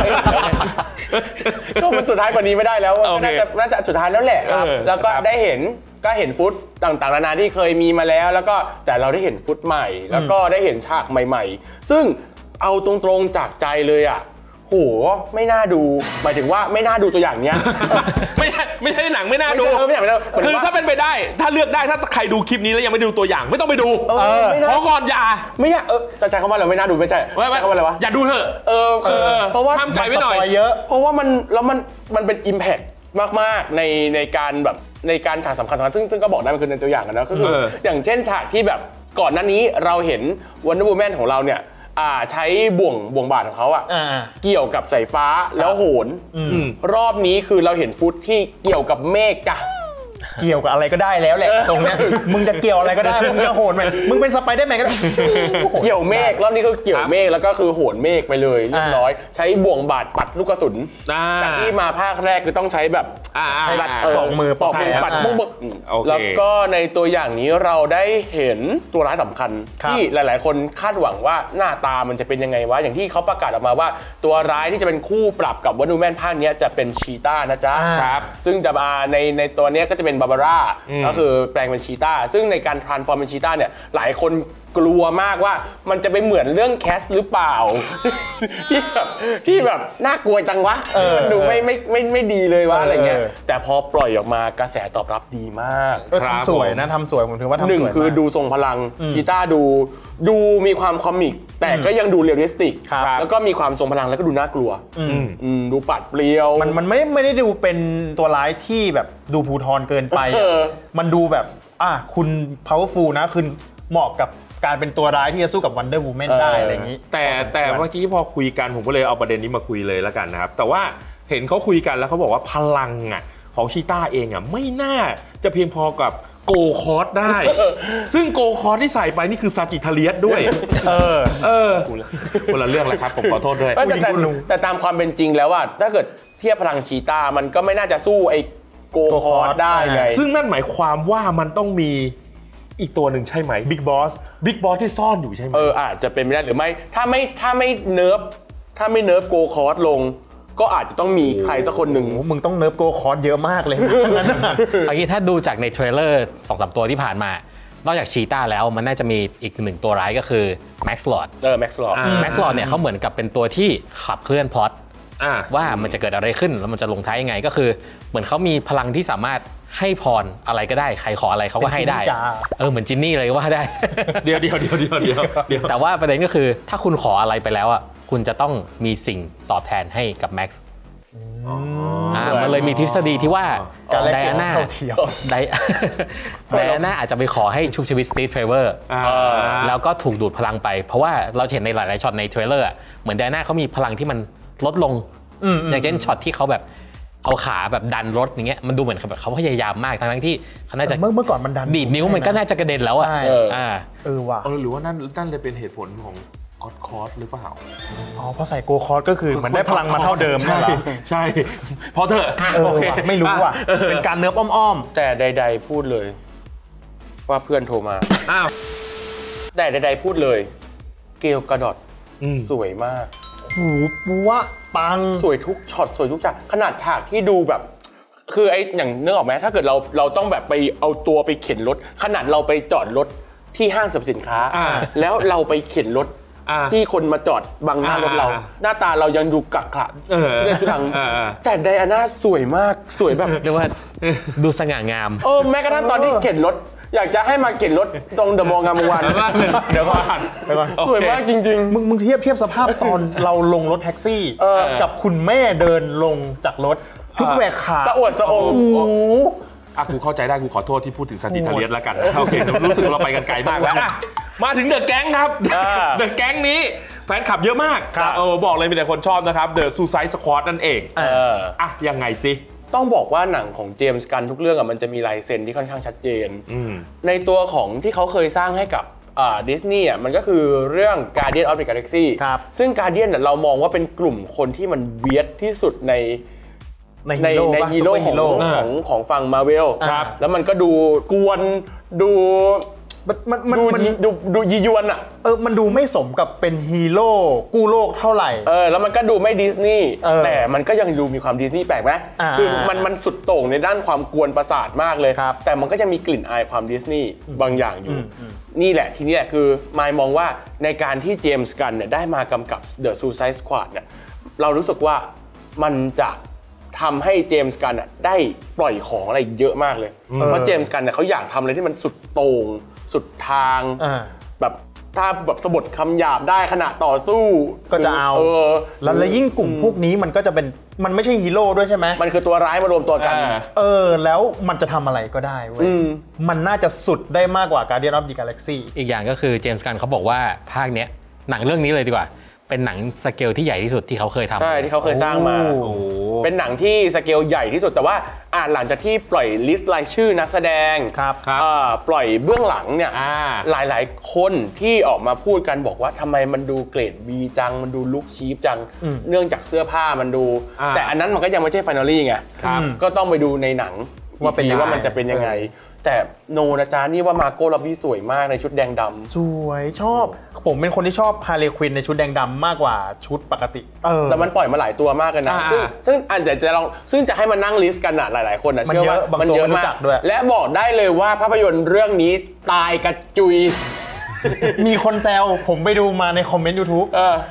[SPEAKER 3] ก็มันสุดท้ายกว่านี้ไม่ได้แล้วน่าจะสุดท้ายแล้วแหละแล้วก็ได้เห็นฟุตต่างๆนานาที่เคยมีมาแล้วก็แต่เราได้เห็นฟุตใหม่แล้วก็ได้เห็นฉากใหม่ๆซึ่งเอาตรงๆจากใจเลยอ่ะโหไม่น่าดูหมายถึงว่าไม่น่าดูตัวอย่างเนี้ย
[SPEAKER 1] ไม่ใช่หนังไม่น่าดูคือถ้าเป็นไปได้ถ้าเลือกได้ถ้าใครดูคลิปนี้แล้วยังไม่ดูตัวอย่างไม่ต้องไปดูขอก่อนอย่า
[SPEAKER 3] ไม่อยากจะใช้คำว่าอะไรไม่น่าดูไม่ใช่ใช้คำว่าอะไรวะ
[SPEAKER 1] อย่าดูเถอะเพราะว่าห้ามใจไว้หน่อย
[SPEAKER 2] เยอะ
[SPEAKER 3] เพราะว่ามันเป็น impact มากๆในการแบบในการฉากสำคัญซึ่งก็บอกได้มันคือในตัวอย่างกันนะก็คืออย่างเช่นฉากที่แบบก่อนหน้านี้เราเห็น Wonder Woman ของเราเนี่ยใช้บ่วงบาทของเขาเกี่ยวกับสายฟ้าแล้วโหนรอบนี้คือเราเห็นฟุตที่เกี่ยวกับเมฆจ้ะ
[SPEAKER 2] เกี่ยวกับอะไรก็ได้แล้วแหละตรงเนี้ยมึงจะเกี่ยวอะไรก็ได้มึงจะโหนไหมมึงเป็นสไปเดอร์แมนก็ได้
[SPEAKER 3] เกี่ยวเมฆรอบนี้ก็เกี่ยวเมฆแล้วก็คือโหนเมฆไปเลยเรียบร้อยใช้บ่วงบาทปัดลูกกระสุนจากที่มาภาคแรกคือต้องใช้แบบ
[SPEAKER 2] ปอกมือ
[SPEAKER 3] ปัดมุ้งแล้วก็ในตัวอย่างนี้เราได้เห็นตัวร้ายสำคัญที่หลายๆคนคาดหวังว่าหน้าตามันจะเป็นยังไงวะอย่างที่เขาประกาศออกมาว่าตัวร้ายที่จะเป็นคู่ปรับกับWonder Womanภาคนี้จะเป็นชีต้านะจ๊ะซึ่งจะมาในตัวนี้ก็จะเป็นบาบาร่าก็คือแปลงเป็นชีต้าซึ่งในการทรานส์ฟอร์มเป็นชีต้าเนี่ยหลายคนกลัวมากว่ามันจะไปเหมือนเรื่องแคสหรือเปล่า ที่แบบน่ากลัวจังวะมันดูไม่ดีเลยวะอะไรเงี้ยแต่พอปล่อยออกมากระแสตอบรับดีมาก
[SPEAKER 2] ทำสวยนะทำสวยผมถือว่าทำสวย
[SPEAKER 3] หนึ่งคือดูทรงพลังชีต้าดูมีความคอมิกแต่ก็ยังดูเรียลลิสติกแล้วก็มีความทรงพลังแล้วก็ดูน่ากลัวดูปัดเปรี้ยว
[SPEAKER 2] มันไม่ได้ดูเป็นตัวร้ายที่แบบดูภูทรเกินไปมันดูแบบคุณ powerful นะคือเหมาะกับการเป็นตัวร้ายที่จะสู้กับ Wonder Woman ได้อะไรอย่างนี้
[SPEAKER 1] แต่เมื่อกี้พอคุยกันผมก็เลยเอาประเด็นนี้มาคุยเลยแล้วกันนะครับแต่ว่าเห็นเขาคุยกันแล้วเขาบอกว่าพลังของชีต้าเองไม่น่าจะเพียงพอกับโกคอร์สได้ซึ่งโกคอร์สที่ใส่ไปนี่คือซาจิทาเลียสด้วยคนละเรื่องเลยครับผมขอโทษด้วย
[SPEAKER 3] แต่ตามความเป็นจริงแล้วถ้าเกิดเทียบพลังชีต้ามันก็ไม่น่าจะสู้ไอ้โกคอร์สได้ไง
[SPEAKER 1] ซึ่งนั่นหมายความว่ามันต้องมีอีกตัวหนึ่งใช่ไหมบิ๊กบอสที่ซ่อนอยู่ใช่ไหม
[SPEAKER 3] อาจจะเป็นไม่ได้หรือไม่ถ้าไม่เนิร์ฟโกคอร์สลงก็อาจจะต้องมีใครสักคนหนึ่ง
[SPEAKER 2] มึงต้องเนิร์ฟโกคอร์สเยอะมากเลย
[SPEAKER 4] เอางี้ถ้าดูจากในเทรลเลอร์ 2-3 ตัวที่ผ่านมานอกจากชีต้าแล้วมันน่าจะมีอีกหนึ่งตัวร้ายก็คือแม็กซ์ลอร์ด
[SPEAKER 3] แม็กซ์ลอ
[SPEAKER 4] ร์ดเนี่ยเขาเหมือนกับเป็นตัวที่ขับเคลื่อนพล็อตว่ามันจะเกิดอะไรขึ้นแล้วมันจะลงท้ายยังไงก็คือเหมือนเขามีพลังที่สามารถให้พรอะไรก็ได้ใครขออะไรเขาก็ให้ได้เหมือนจินนี่เลยว่าได้
[SPEAKER 1] เดี๋ยว
[SPEAKER 4] แต่ว่าประเด็นก็คือถ้าคุณขออะไรไปแล้วคุณจะต้องมีสิ่งตอบแทนให้กับแม็กซ์มันเลยมีทฤษฎีที่ว่าไดอาน่าอาจจะไปขอให้ชุบชีวิตสตีฟเทรเวอร์แล้วก็ถูกดูดพลังไปเพราะว่าเราเห็นในหลายๆช็อตในเทรลเลอร์เหมือนไดอาน่าเขามีพลังที่มันลดลงอย่างเช่นช็อตที่เขาแบบเอาขาแบบดันรถอย่างเงี้ยมันดูเหมือนแบบเขาพยายามมากทั้งที่เขาน่าจะ
[SPEAKER 2] เมื่อก่อนมันดัน
[SPEAKER 4] ดีดนิ้วมันก็น่าจะกระเด็นแล้ว
[SPEAKER 2] ว่ะ
[SPEAKER 1] หรือว่านั่นเลยเป็นเหตุผลของกอดคอร์สหรือเปล่า
[SPEAKER 2] เพราะใส่โกคอร์สก็คือมันได้พลังมาเท่าเดิม
[SPEAKER 1] ใช่พอเถอะ
[SPEAKER 2] ไม่รู้ว่ะเป็นการเนิร์ฟอ้อม
[SPEAKER 3] แต่ใดๆพูดเลยว่าเพื่อนโทรมาแต่ใดๆพูดเลยเกลกาดอทสวยมาก
[SPEAKER 2] หูปัวปัง
[SPEAKER 3] สวยทุกช็อตสวยทุกฉากขนาดฉากที่ดูแบบคือไอ้อย่างนึกออกไหมถ้าเกิดเราต้องแบบไปเอาตัวไปเข็นรถขนาดเราไปจอดรถที่ห้างสรรพสินค้าแล้วเราไปเข็นรถที่คนมาจอดบังหน้ารถเราหน้าตาเรายังดูกักขะเรื่องทางแต่ไดอาน่าสวยมากสวยแบบ
[SPEAKER 4] เรียกว่าดูสง่างาม
[SPEAKER 3] แม้กระทั่งตอนที่เข็นรถอยากจะให้มาเข็นรถตรงเดอะมอลล์งามวงวาน
[SPEAKER 2] เดี๋ยวก่อน
[SPEAKER 3] สวยมากจริง
[SPEAKER 2] ๆมึงเทียบสภาพตอนเราลงรถแท็กซี่กับคุณแม่เดินลงจากรถชุดแหวกขา
[SPEAKER 3] สะอวดสะอง
[SPEAKER 1] กูเข้าใจได้กูขอโทษที่พูดถึงซาจิทาเลียสแล้วกันโอเครู้สึกเราไปกันไกลมากแล้วมาถึงเดอะแก๊งครับเดอะแก๊งนี้แฟนคลับเยอะมากบอกเลยมีแต่คนชอบนะครับเดอะซูไซด์สควอดนั่นเองยังไงสิ
[SPEAKER 3] ต้องบอกว่าหนังของเจมส์กันทุกเรื่องมันจะมีลายเซ็นที่ค่อนข้างชัดเจนในตัวของที่เขาเคยสร้างให้กับดิสนีย์มันก็คือเรื่อง Guardian of the Galaxy ซึ่ง Guardian เรามองว่าเป็นกลุ่มคนที่มันเวียดที่สุดในฮีโร่ของฝั่ง Marvel แล้วมันก็ดูกวนดูยียวน
[SPEAKER 2] มันดูไม่สมกับเป็นฮีโร่กู้โลกเท่าไหร่
[SPEAKER 3] แล้วมันก็ดูไม่ดิสนีย์แต่มันก็ยังดูมีความดิสนีย์แปลกไหมคือมันสุดโต่งในด้านความกวนประสาทมากเลยแต่มันก็จะมีกลิ่นอายความดิสนีย์บางอย่างอยู่นี่แหละทีนี้แหละคือมายมองว่าในการที่เจมส์กันเนี่ยได้มากำกับ The Suicide Squad เนี่ยเรารู้สึกว่ามันจะทำให้เจมส์กันได้ปล่อยของอะไรเยอะมากเลยเพราะเจมส์กันเขาอยากทำอะไรที่มันสุดโต่งสุดทางแบบถ้าแบบสะบัดคำหยาบได้ขณะต่อสู้
[SPEAKER 2] ก็จะเอาแล้วยิ่งกลุ่มพวกนี้มันก็จะเป็นมันไม่ใช่ฮีโร่ด้วยใช่ไหม
[SPEAKER 3] มันคือตัวร้ายมารวมตัวกัน
[SPEAKER 2] แล้วมันจะทำอะไรก็ได้เว้ยมันน่าจะสุดได้มากกว่า Guardian of the Galaxy
[SPEAKER 4] อีกอย่างก็คือเจมส์กันเขาบอกว่าภาคเนี้ยหนังเรื่องนี้เลยดีกว่าเป็นหนังสเกลที่ใหญ่ที่สุดที่เขาเคยทำ
[SPEAKER 3] ใช่ที่เขาเคยสร้างมาเป็นหนังที่สเกลใหญ่ที่สุดแต่ว่าหลังจากที่ปล่อยลิสต์รายชื่อนักแสดงปล่อยเบื้องหลังเนี่ยหลายๆคนที่ออกมาพูดกันบอกว่าทำไมมันดูเกรด B จังมันดูลุคชีพจังเนื่องจากเสื้อผ้ามันดูแต่อันนั้นมันก็ยังไม่ใช่ไฟนอลลี่ไงก็ต้องไปดูในหนังว่ามันจะเป็นยังไงแต่โนนะจ๊ะนี่ว่ามาโก้ล็อบบี้สวยมากในชุดแดงดำ
[SPEAKER 2] สวยชอบผมเป็นคนที่ชอบฮาร์เลย์ควินในชุดแดงดำมากกว่าชุดปกติ
[SPEAKER 3] แต่มันปล่อยมาหลายตัวมากเลยนะซึ่งอาจจะลองซึ่งจะให้มานั่งลิสต์กันหลายๆคนเชื่อว่ามันเยอะมากและบอกได้เลยว่าภาพยนตร์เรื่องนี้ตายกระจุย
[SPEAKER 2] มีคนแซวผมไปดูมาในคอมเมนต์ YouTube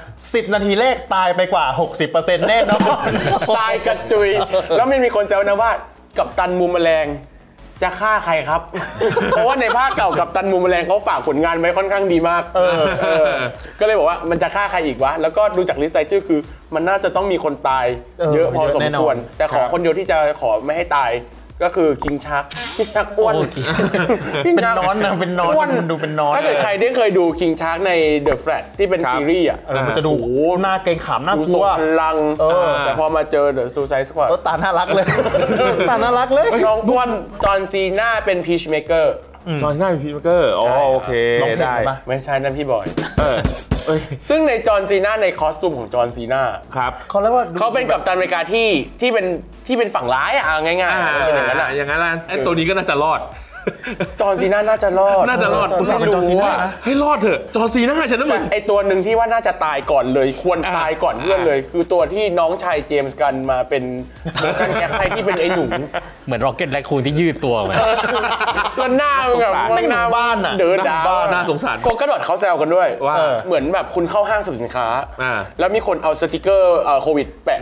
[SPEAKER 2] 10 นาทีแรกตายไปกว่า 60% แน่นอน
[SPEAKER 3] ตายกระจุยแล้วมันมีคนแซวนะว่ากัปตันมูมแมลงจะฆ่าใครครับ เพราะว่าในภาคเก่ากับตันมูมแมลงเขาฝากผลงานไว้ค่อนข้างดีมากก็เลยบอกว่ามันจะฆ่าใครอีกวะแล้วก็ดูจากลิสต์รายชื่อคือมันน่าจะต้องมีคนตายเยอะพอสมควรแต่ขอคนเดียวที่จะขอไม่ให้ตายก็คือคิงชักอ้วน
[SPEAKER 2] เป็นนอนนะเป็นนอนดูเป็นนอน
[SPEAKER 3] ถ้าเกิดใครได้เคยดูคิงชักใน The Flash ที่เป็นซีรีส์
[SPEAKER 2] มันจะดูหน้าเกรงขามน่ากลัว
[SPEAKER 3] พลังแต่พอมาเจอ The Suicide Squad
[SPEAKER 2] ตาน่ารักเลยตาน่ารักเลย
[SPEAKER 3] น้องอ้วนจอห์นซีน่าเป็นพีชเมเกอร์
[SPEAKER 1] จอห์นซีน่าเป็นพีชเมเกอร์โอเคได้
[SPEAKER 3] ไม่ใช่นั่นพี่บอยซึ่งในจอห์นซีน่าในคอสตูมของจอห์นซีน่า
[SPEAKER 1] ครับ
[SPEAKER 3] เขาเรียกว่าเขาเป็นกัปตันอเมริกาที่เป็นฝั่งร้ายง่ายๆเป็นอย่างนั้น
[SPEAKER 1] อย่างนั้นไอ้ตัวนี้ก็น่าจะรอด
[SPEAKER 3] จอห์นซีน่าน่าจะรอด
[SPEAKER 1] กูไม่รู้ว่าให้รอดเถอะจอห์นซีน่าฉันนะมึง
[SPEAKER 3] ไอตัวหนึ่งที่ว่าน่าจะตายก่อนเลยควรตายก่อนเพื่อนเลยคือตัวที่น้องชายเจมส์กันมาเป็นเวอร์ชันแคปไทที่เป็นไอหนู
[SPEAKER 4] เหมือนร็อกเก็ตแรคคูนที่ยืดตัวมา
[SPEAKER 3] แล้วหน้าแบบหน้าบ้านอ่ะเดินดาว
[SPEAKER 1] น่าสงสาร
[SPEAKER 3] คนกระโดดเขาแซวกันด้วยว่าเหมือนแบบคุณเข้าห้างสรรพสินค้าแล้วมีคนเอาสติกเกอร์โควิดแปะ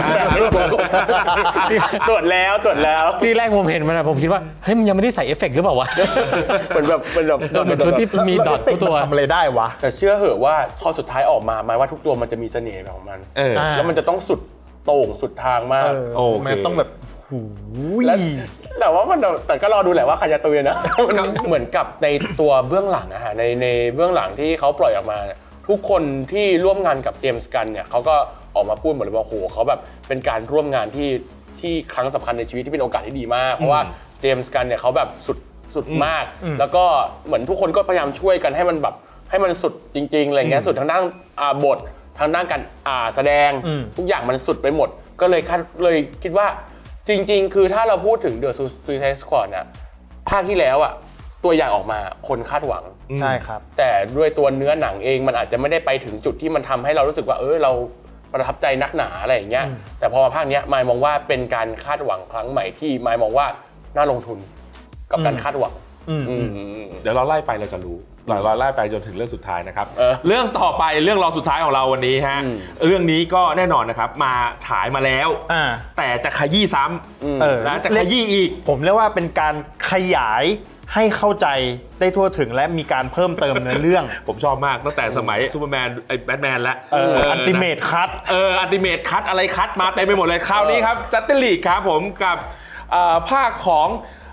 [SPEAKER 3] ตรวจแล้ว
[SPEAKER 4] ที่แรกผมเห็นมันผมคิดว่าเฮ้ยมันยังไม่ได้ใส่เอฟเฟกต์หรือเปล่า
[SPEAKER 3] เป็นแบบ
[SPEAKER 4] ชุดที่มีดอททุกตัว
[SPEAKER 2] ทำอะไรได้วะ
[SPEAKER 3] แต่เชื่อเหอะว่าพอสุดท้ายออกมาหมายว่าทุกตัวมันจะมีเสน่ห์ของมันแล้วมันจะต้องสุดโต่งสุดทางมาก
[SPEAKER 2] มันต้องแบบหูย
[SPEAKER 3] แต่ว่ามันแต่ก็รอดูแหละว่าใครจะตุยนะเหมือนกับในตัวเบื้องหลังอะฮะในเบื้องหลังที่เขาปล่อยออกมาทุกคนที่ร่วมงานกับเจมส์กันเนี่ยเขาก็ออกมาพูดหมดเลยว่าโหเขาแบบเป็นการร่วมงานที่ครั้งสำคัญในชีวิตที่เป็นโอกาสที่ดีมากเพราะว่าเจมส์กันเนี่ยเขาแบบสุดมากแล้วก็เหมือนทุกคนก็พยายามช่วยกันให้มันแบบให้มันสุดจริงๆอะไรเงี้ยสุดทางด้านบททางด้านการแสดงทุกอย่างมันสุดไปหมดก็เลยคิดว่าจริงๆคือถ้าเราพูดถึง The Suicide Squad น่ะภาคที่แล้วตัวอย่างออกมาคนคาดหวัง
[SPEAKER 2] ใช่ครับ
[SPEAKER 3] แต่ด้วยตัวเนื้อหนังเองมันอาจจะไม่ได้ไปถึงจุดที่มันทำให้เรารู้สึกว่าเราประทับใจนักหนาอะไรอย่างเงี้ยแต่พอมาภาคนี้มายมองว่าเป็นการคาดหวังครั้งใหม่ที่มายมองว่าน่าลงทุนกับการคาดหวัง
[SPEAKER 1] เดี๋ยวเราไล่ไปเราจะรู้เราไล่ไปจนถึงเรื่องสุดท้ายนะครับเรื่องต่อไปเรื่องรองสุดท้ายของเราวันนี้ฮะเรื่องนี้ก็แน่นอนนะครับมาฉายมาแล้วแต่จะขยี้ซ้ำนะจะขยี้อีก
[SPEAKER 2] ผมเรียกว่าเป็นการขยายให้เข้าใจได้ทั่วถึงและมีการเพิ่มเติมในเรื่อง
[SPEAKER 1] ผมชอบมากตั้งแต่สมัยซูเปอร์แมนแบทแมนแล้ว
[SPEAKER 2] อัลติเมทคัท
[SPEAKER 1] อัลติเมทคัทอะไรคัทมาเต็มไปหมดเลยคราวนี้ครับจัสตินลีกครับผมกับภาคของ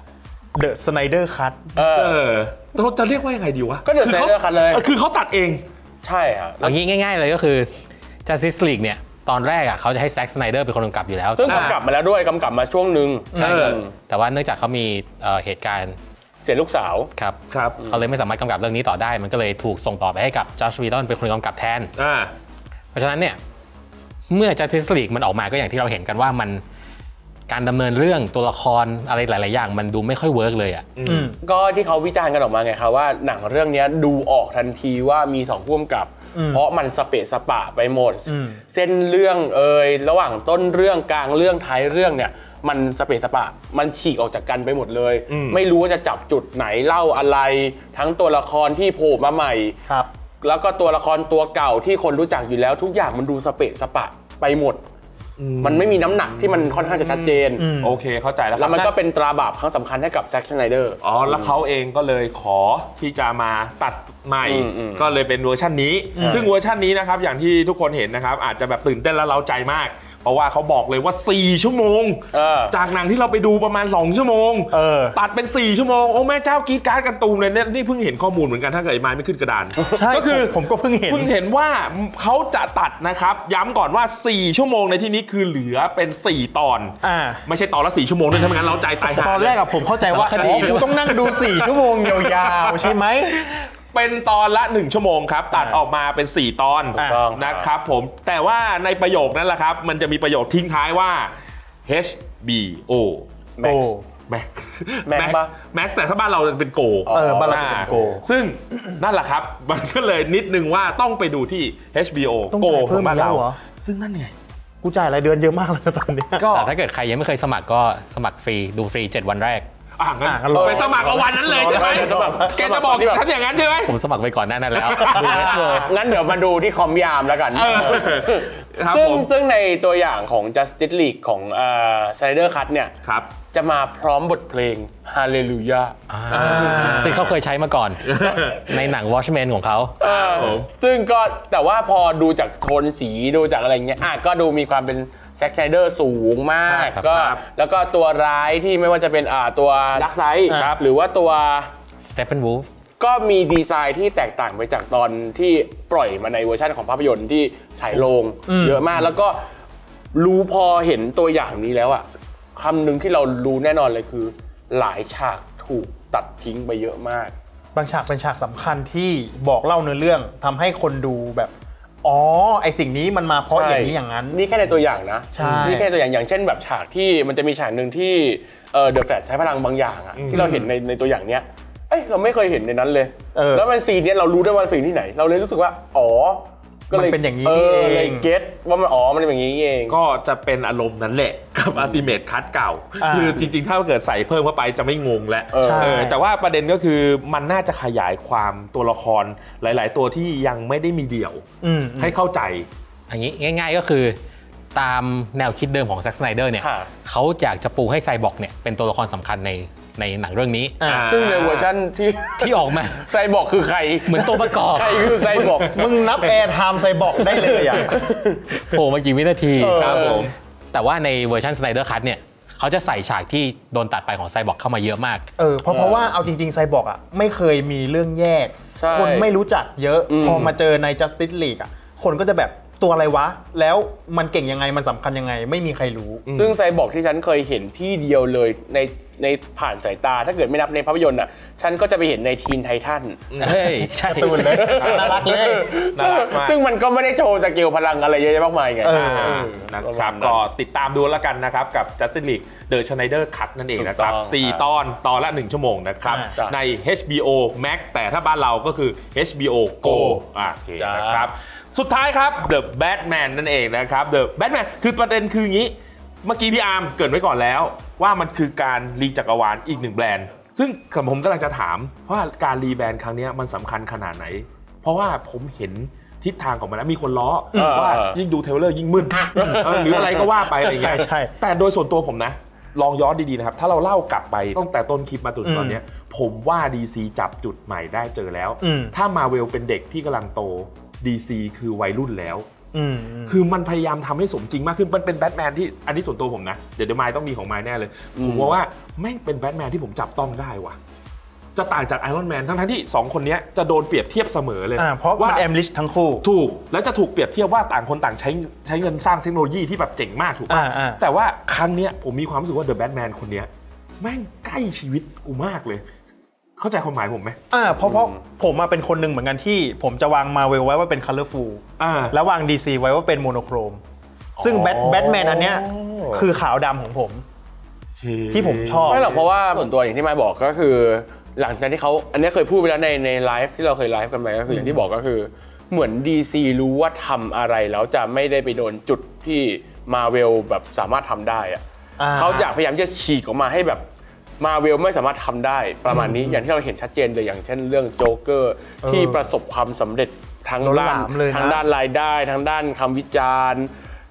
[SPEAKER 2] The Snyder Cut
[SPEAKER 1] เราจะเรียกว่ายังไงดีวะ
[SPEAKER 3] ก็ The Snyder Cut เลย
[SPEAKER 1] คือเขาตัดเอง
[SPEAKER 3] ใช่ครับ
[SPEAKER 4] เอางี้ง่ายๆเลยก็คือ Justice League เนี่ยตอนแรกเขาจะให้แซ็ก สไนเดอร์เป็นคนกำกับอยู่แล้ว
[SPEAKER 3] ซึ่งกำกับมาแล้วด้วยกำกับมาช่วงนึง
[SPEAKER 4] ใช่แต่ว่าเนื่องจากเขามีเหตุการณ์
[SPEAKER 3] เสียลูกสาว
[SPEAKER 4] ครับเขาเลยไม่สามารถกำกับเรื่องนี้ต่อได้มันก็เลยถูกส่งต่อไปให้กับจอช วีดอนเป็นคนกำกับแทนเพราะฉะนั้นเนี่ยเมื่อ Justice League มันออกมาก็อย่างที่เราเห็นกันว่ามันการดำเนินเรื่องตัวละครอะไรหลายๆอย่างมันดูไม่ค่อยเวิร์กเลย
[SPEAKER 3] ก็ที่เขาวิจารณ์กันออกมาไงครับว่าหนังเรื่องนี้ดูออกทันทีว่ามี2ผู้กำกับเพราะมันสเปะสปะไปหมดเส้นเรื่องระหว่างต้นเรื่องกลางเรื่องท้ายเรื่องเนี่ยมันสเปะสปะมันฉีกออกจากกันไปหมดเลยไม่รู้ว่าจะจับจุดไหนเล่าอะไรทั้งตัวละครที่โผล่มาใหม่แล้วก็ตัวละครตัวเก่าที่คนรู้จักอยู่แล้วทุกอย่างมันดูสเปะสปะไปหมดมันไม่มีน้ำหนักที่มันค่อนข้างจะชัดเจน
[SPEAKER 1] โอเคเข้าใจแล้วครับ
[SPEAKER 3] แล้วมันก็เป็นตราบาปครั้งสำคัญให้กับแซ็ก ชไนเดอร์
[SPEAKER 1] แล้วเขาเองก็เลยขอที่จะมาตัดใหม่ก็เลยเป็นเวอร์ชันนี้ซึ่งเวอร์ชันนี้นะครับอย่างที่ทุกคนเห็นนะครับอาจจะแบบตื่นเต้นและเร้าใจมากเพราะว่าเขาบอกเลยว่า4ชั่วโมงจากหนังที่เราไปดูประมาณ2ชั่วโมงตัดเป็น4ชั่วโมงโอ้แม่เจ้ากรี๊ดกราดกันตูมเลยเนี่ยนี่เพิ่งเห็นข้อมูลเหมือนกันถ้าเกิดไม้ไม่ขึ้นกระดาน
[SPEAKER 2] ก็คือผมก็เพิ่งเห็น
[SPEAKER 1] ว่าเขาจะตัดนะครับย้ำก่อนว่า4ชั่วโมงในที่นี้คือเหลือเป็น4ตอนไม่ใช่ตอนละ4ชั่วโมงด้วยถ้าไม่งั้นเราใจตาย
[SPEAKER 2] ตอนแรกอะผมเข้าใจว่ากูต้องนั่งดู4ชั่วโมงยาวๆใช่ไหม
[SPEAKER 1] เป็นตอนละ1ชั่วโมงครับตัดออกมาเป็น4ตอนนะครับผมแต่ว่าในประโยคนั้นแหละครับมันจะมีประโยคทิ้งท้ายว่า HBO Max แต่ถ้าบ้านเราเป็นโก
[SPEAKER 2] บ้านเราเป็นโก
[SPEAKER 1] ซึ่งนั่นแหละครับมันก็เลยนิดนึงว่าต้องไปดูที่ HBO โกของบ้านเราซึ่งนั่นไง
[SPEAKER 2] กูจ่ายรายเดือนเยอะมากเลยตอนนี้
[SPEAKER 4] แต่ถ้าเกิดใครยังไม่เคยสมัครก็สมัครฟรีดูฟรี7 วันแรก
[SPEAKER 1] ไปสมัครเอาวันนั้นเลยใช่ไหมแกจะบอกท่านอย่างนั้นใช่ไหม
[SPEAKER 4] ผมสมัครไปก่อนหน้านั้นแล้ว
[SPEAKER 3] งั้นเดี๋ยวมาดูที่คอมยามแล้วกันซึ่งในตัวอย่างของ Justice League ของSnyder Cut เนี่ยจะมาพร้อมบทเพลง Hallelujah
[SPEAKER 4] ซึ่งเขาเคยใช้มาก่อนในหนัง Watchmen ของเขา
[SPEAKER 3] ซึ่งก็แต่ว่าพอดูจากโทนสีดูจากอะไรเงี้ยก็ดูมีความเป็นแซ็ก ชไนเดอร์สูงมากก็แล้วก็ตัวร้ายที่ไม่ว่าจะเป็นตัวดักไซด์หรือว่าตัว
[SPEAKER 4] สเตปเปนวูฟ
[SPEAKER 3] ก็มีดีไซน์ที่แตกต่างไปจากตอนที่ปล่อยมาในเวอร์ชันของภาพยนตร์ที่ฉายโรงเยอะมากแล้วก็รู้พอเห็นตัวอย่างนี้แล้วอ่ะคำหนึ่งที่เรารู้แน่นอนเลยคือหลายฉากถูกตัดทิ้งไปเยอะมาก
[SPEAKER 2] บางฉากเป็นฉากสำคัญที่บอกเล่าเนื้อเรื่องทำให้คนดูแบบไอสิ่งนี้มันมาเพราะอย่างนี้อย่างนั้น
[SPEAKER 3] นี่แค่ในตัวอย่างนะนี่แค่ตัวอย่างเช่นแบบฉากที่มันจะมีฉากหนึ่งที่เดอะแฟลชใช้พลังบางอย่างอ่ะที่เราเห็นในตัวอย่างเนี้ยเราไม่เคยเห็นในนั้นเลยแล้วมันซีนนี้เรารู้ได้ว่าซีนที่ไหนเราเลยรู้สึกว่า
[SPEAKER 2] ก็เลยเป็นอย่างนี้
[SPEAKER 3] เลยเก็ตว่ามันเป็นอย่างนี้เอง
[SPEAKER 1] ก็จะเป็นอารมณ์นั้นแหละกับอัลติเมทคัทเก่าคือจริงๆถ้าเกิดใส่เพิ่มเข้าไปจะไม่งงแล้วแต่ว่าประเด็นก็คือมันน่าจะขยายความตัวละครหลายๆตัวที่ยังไม่ได้มีเดี่ยวให้เข้าใจ
[SPEAKER 4] อย่างนี้ง่ายๆก็คือตามแนวคิดเดิมของแซ็ก สไนเดอร์เนี่ยเขาอยากจะปูให้ไซบอร์กเนี่ยเป็นตัวละครสำคัญในหนังเรื่องนี้
[SPEAKER 3] ซึ่งในเวอร์ชัน
[SPEAKER 4] ที่ออกมา
[SPEAKER 3] ไซบอร์กคือใคร
[SPEAKER 4] เหมือนตัวประกอบ
[SPEAKER 3] ใครคือไซบอร์ก
[SPEAKER 2] มึงนับแอร์ไทม์ไซบอร์กได้เลยอ่ะ
[SPEAKER 4] โผล่มากี่วินาทีครับผมแต่ว่าในเวอร์ชัน Snyder Cut เนี่ยเขาจะใส่ฉากที่โดนตัดไปของไซบอร์กเข้ามาเยอะมาก
[SPEAKER 2] เพราะว่าเอาจริงๆไซบอร์กอ่ะไม่เคยมีเรื่องแยกคนไม่รู้จักเยอะพอมาเจอใน Justice League อ่ะคนก็จะแบบตัวอะไรวะแล้วมันเก่งยังไงมันสำคัญยังไงไม่มีใครรู้
[SPEAKER 3] ซึ่งไซบอร์กที่ฉันเคยเห็นที่เดียวเลยในผ่านสายตาถ้าเกิดไม่นับในภาพยนตร์อ่ะฉันก็จะไปเห็นในทีนไททัน
[SPEAKER 2] ใช่ตูนเลยน่ารักเลย
[SPEAKER 3] น่ารักมากซึ่งมันก็ไม่ได้โชว์สเกลพลังอะไรเยอะแยะมากมายไง
[SPEAKER 1] นะครับก็ติดตามดูแล้วกันนะครับกับ Justice League The Snyder Cut นั่นเองนะครับ4 ตอนละ1ชั่วโมงนะครับใน HBO Max แต่ถ้าบ้านเราก็คือ HBO Go โอเคนะครับสุดท้ายครับ The Batman นั่นเองนะครับ The Batman คือประเด็นคืออย่างนี้เมื่อกี้พี่อาร์มเกริ่นไว้ก่อนแล้วว่ามันคือการรีจักรวาลอีก1แบรนด์ซึ่งผมกำลังจะถามว่าการรีแบรนด์ครั้งนี้มันสำคัญขนาดไหนเพราะว่าผมเห็นทิศทางของมันแล้วมีคนล้อว่ายิ่งดูเทรลเลอร์ยิ่งมึนหรืออะไรก็ว่าไปอะไรอย่างเงี้ยแต่โดยส่วนตัวผมนะลองย้อนดีๆนะครับถ้าเราเล่ากลับไปตั้งแต่ต้นคลิปมาจนตอนนี้ผมว่า DC จับจุดใหม่ได้เจอแล้วถ้า Marvel เป็นเด็กที่กำลังโตDC คือวัยรุ่นแล้วคือมันพยายามทำให้สมจริงมากขึ้นมันเป็นแบทแมนที่อันนี้ส่วนตัวผมนะเดี๋ยวไมค์ต้องมีของไมค์แน่เลยผมว่าแม่งเป็นแบทแมนที่ผมจับต้องได้ว่ะจะต่างจากไอรอนแมนทั้งที่2คนนี้จะโดนเปรียบเทียบเสมอเลย
[SPEAKER 2] เพราะว่าแอมลิชทั้งคู่
[SPEAKER 1] ถูกแล้วจะถูกเปรียบเทียบว่าต่างคนต่างใช้เงินสร้างเทคโนโลยีที่แบบเจ๋งมากถูกป่ะแต่ว่าครั้งนี้ผมมีความรู้สึกว่าเดอะแบทแมนคนนี้แม่งใกล้ชีวิตกูมากเลยเข้าใจความหมายผมไหม
[SPEAKER 2] เพราะผมมาเป็นคนหนึ่งเหมือนกันที่ผมจะวาง Marvel ไว้ว่าเป็น Colorful แล้ววาง DC ไว้ว่าเป็น Monochrome ซึ่งแบทแมนอันเนี้ยคือขาวดำของผมที่ผมชอบ
[SPEAKER 3] ไม่หรอกเพราะว่าส่วนตัวอย่างที่มาบอกก็คือหลังจากที่เขาอันนี้เคยพูดไปแล้วในไลฟ์ที่เราเคยไลฟ์กันไปก็คืออย่างที่บอกก็คือเหมือน DC รู้ว่าทำอะไรแล้วจะไม่ได้ไปโดนจุดที่ Marvel แบบสามารถทำได้อะเขาอยากพยายามจะฉีกออกมาให้แบบMarvel ไม่สามารถทำได้ประมาณนี้อย่างที่เราเห็นชัดเจนเลยอย่างเช่นเรื่องโจ๊กเกอร์ที่ประสบความสำเร็จทั้งด้านรายได้ทั้งด้านคำวิจารณ์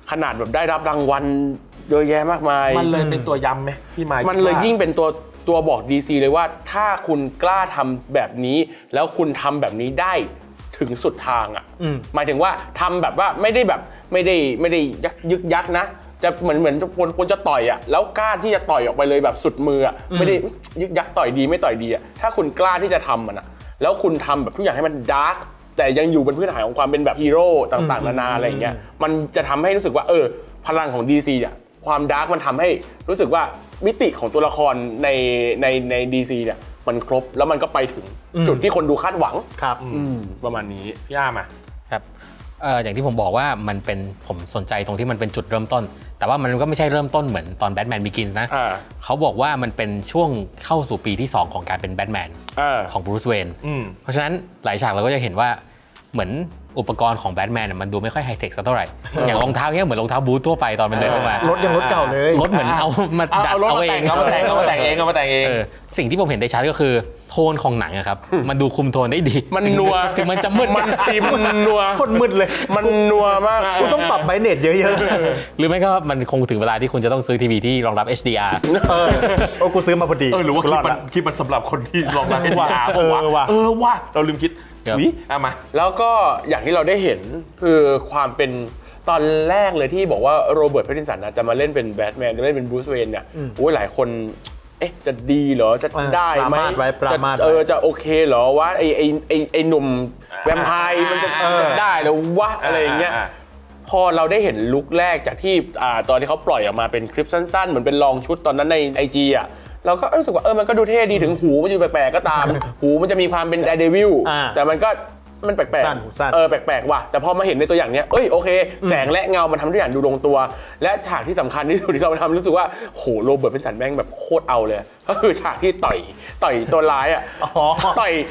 [SPEAKER 3] ขนาดแบบได้รับรางวัลเยอะแยะมากมาย
[SPEAKER 1] มันเลยเป็นตัวยำไหมพี่ไมค์
[SPEAKER 3] มันเลยยิ่งเป็นตัวบอก DC เลยว่าถ้าคุณกล้าทำแบบนี้แล้วคุณทำแบบนี้ได้ถึงสุดทางอ่ะหมายถึงว่าทำแบบว่าไม่ได้ยึกยักนะจะเหมือนคนจะต่อยอ่ะแล้วกล้าที่จะต่อยออกไปเลยแบบสุดมืออ่ะไม่ได้ยึกยักต่อยดีไม่ต่อยดีอ่ะถ้าคุณกล้าที่จะทำมันอ่ะแล้วคุณทำแบบทุกอย่างให้มันดาร์กแต่ยังอยู่บนพื้นฐานของความเป็นแบบฮีโร่ต่างๆนานาอะไรอย่างเงี้ยมันจะทำให้รู้สึกว่าพลังของ DC อ่ะความดาร์กมันทำให้รู้สึกว่ามิติของตัวละครใน DC เนี่ยมันครบแล้วมันก็ไปถึงจุดที่คนดูคาดหวัง
[SPEAKER 2] ครับ
[SPEAKER 3] ประมาณนี้
[SPEAKER 1] พี่อาร์ม
[SPEAKER 4] ครับอย่างที่ผมบอกว่ามันเป็นผมสนใจตรงที่มันเป็นจุดเริ่มต้นแต่ว่ามันก็ไม่ใช่เริ่มต้นเหมือนตอนแบทแมนบิกินส์นะเขาบอกว่ามันเป็นช่วงเข้าสู่ปีที่2ของการเป็นแบทแมนของบรูซเวย์นเพราะฉะนั้นหลายฉากเราก็จะเห็นว่าเหมือนอุปกรณ์ของแบทแมนมันดูไม่ค่อยไฮเทคสักเท่าไหร่อย่างรองเท้าเนี่ยเหมือนรองเท้าบูททั่วไปตอนมันเดินเข้ามาร
[SPEAKER 2] ถยังรถเก่าเลย
[SPEAKER 4] รถเหมือนเอามาดัดเอาเอง
[SPEAKER 1] เอามาแต่งเอง
[SPEAKER 4] สิ่งที่ผมเห็นได้ชัดก็คือโทนของหนังครับมันดูคุมโทนได้ดี
[SPEAKER 3] มันนัว
[SPEAKER 4] ถึงมันจะมืด
[SPEAKER 3] มันนัว
[SPEAKER 2] คนมืดเลย
[SPEAKER 3] มันนัวมาก
[SPEAKER 2] กูต้องปรับไบเน็ตเยอะ
[SPEAKER 4] ๆหรือไม่ก็มันคงถึงเวลาที่คุณจะต้องซื้อทีวีที่รองรับ HDR
[SPEAKER 2] กูซื้อมาพอดี
[SPEAKER 1] หรือว่าคลิปมันสำหรับคนที่รองรับ HDR ว่าเราลืมคิดมา
[SPEAKER 3] แล้วก็อย่างที่เราได้เห็นคือความเป็นตอนแรกเลยที่บอกว่าโรเบิร์ต แพตตินสันจะมาเล่นเป็นแบทแมนจะเล่นเป็นบรูซเวย์นเนี่ยหลายคนจะดีเหรอจะได้ไหมจะโอเคเหรอว่าไอ้หนุ่มแวมไพร์มันจะได้หรือวะอะไรอย่างเงี้ยพอเราได้เห็นลุคแรกจากที่ตอนที่เขาปล่อยออกมาเป็นคลิปสั้นๆเหมือนเป็นลองชุดตอนนั้นใน IG อ่ะเราก็รู้สึกว่ามันก็ดูเท่ดีถึงหูมันอยู่แปลกๆก็ตามหูมันจะมีความเป็นเดวิลแต่มันแปลกๆแปลกๆว่ะแต่พอมาเห็นในตัวอย่างเนี้ยโอเคแสงและเงามันทำทุกอย่างดูลงตัวและฉากที่สำคัญที่สุดที่เราทำรู้สึกว่าโหโรเบิร์ต แพตตินสันแม่งแบบโคตรเอาเลยก็คือฉากที่ต่อยตัวร้ายอ่ะต่อย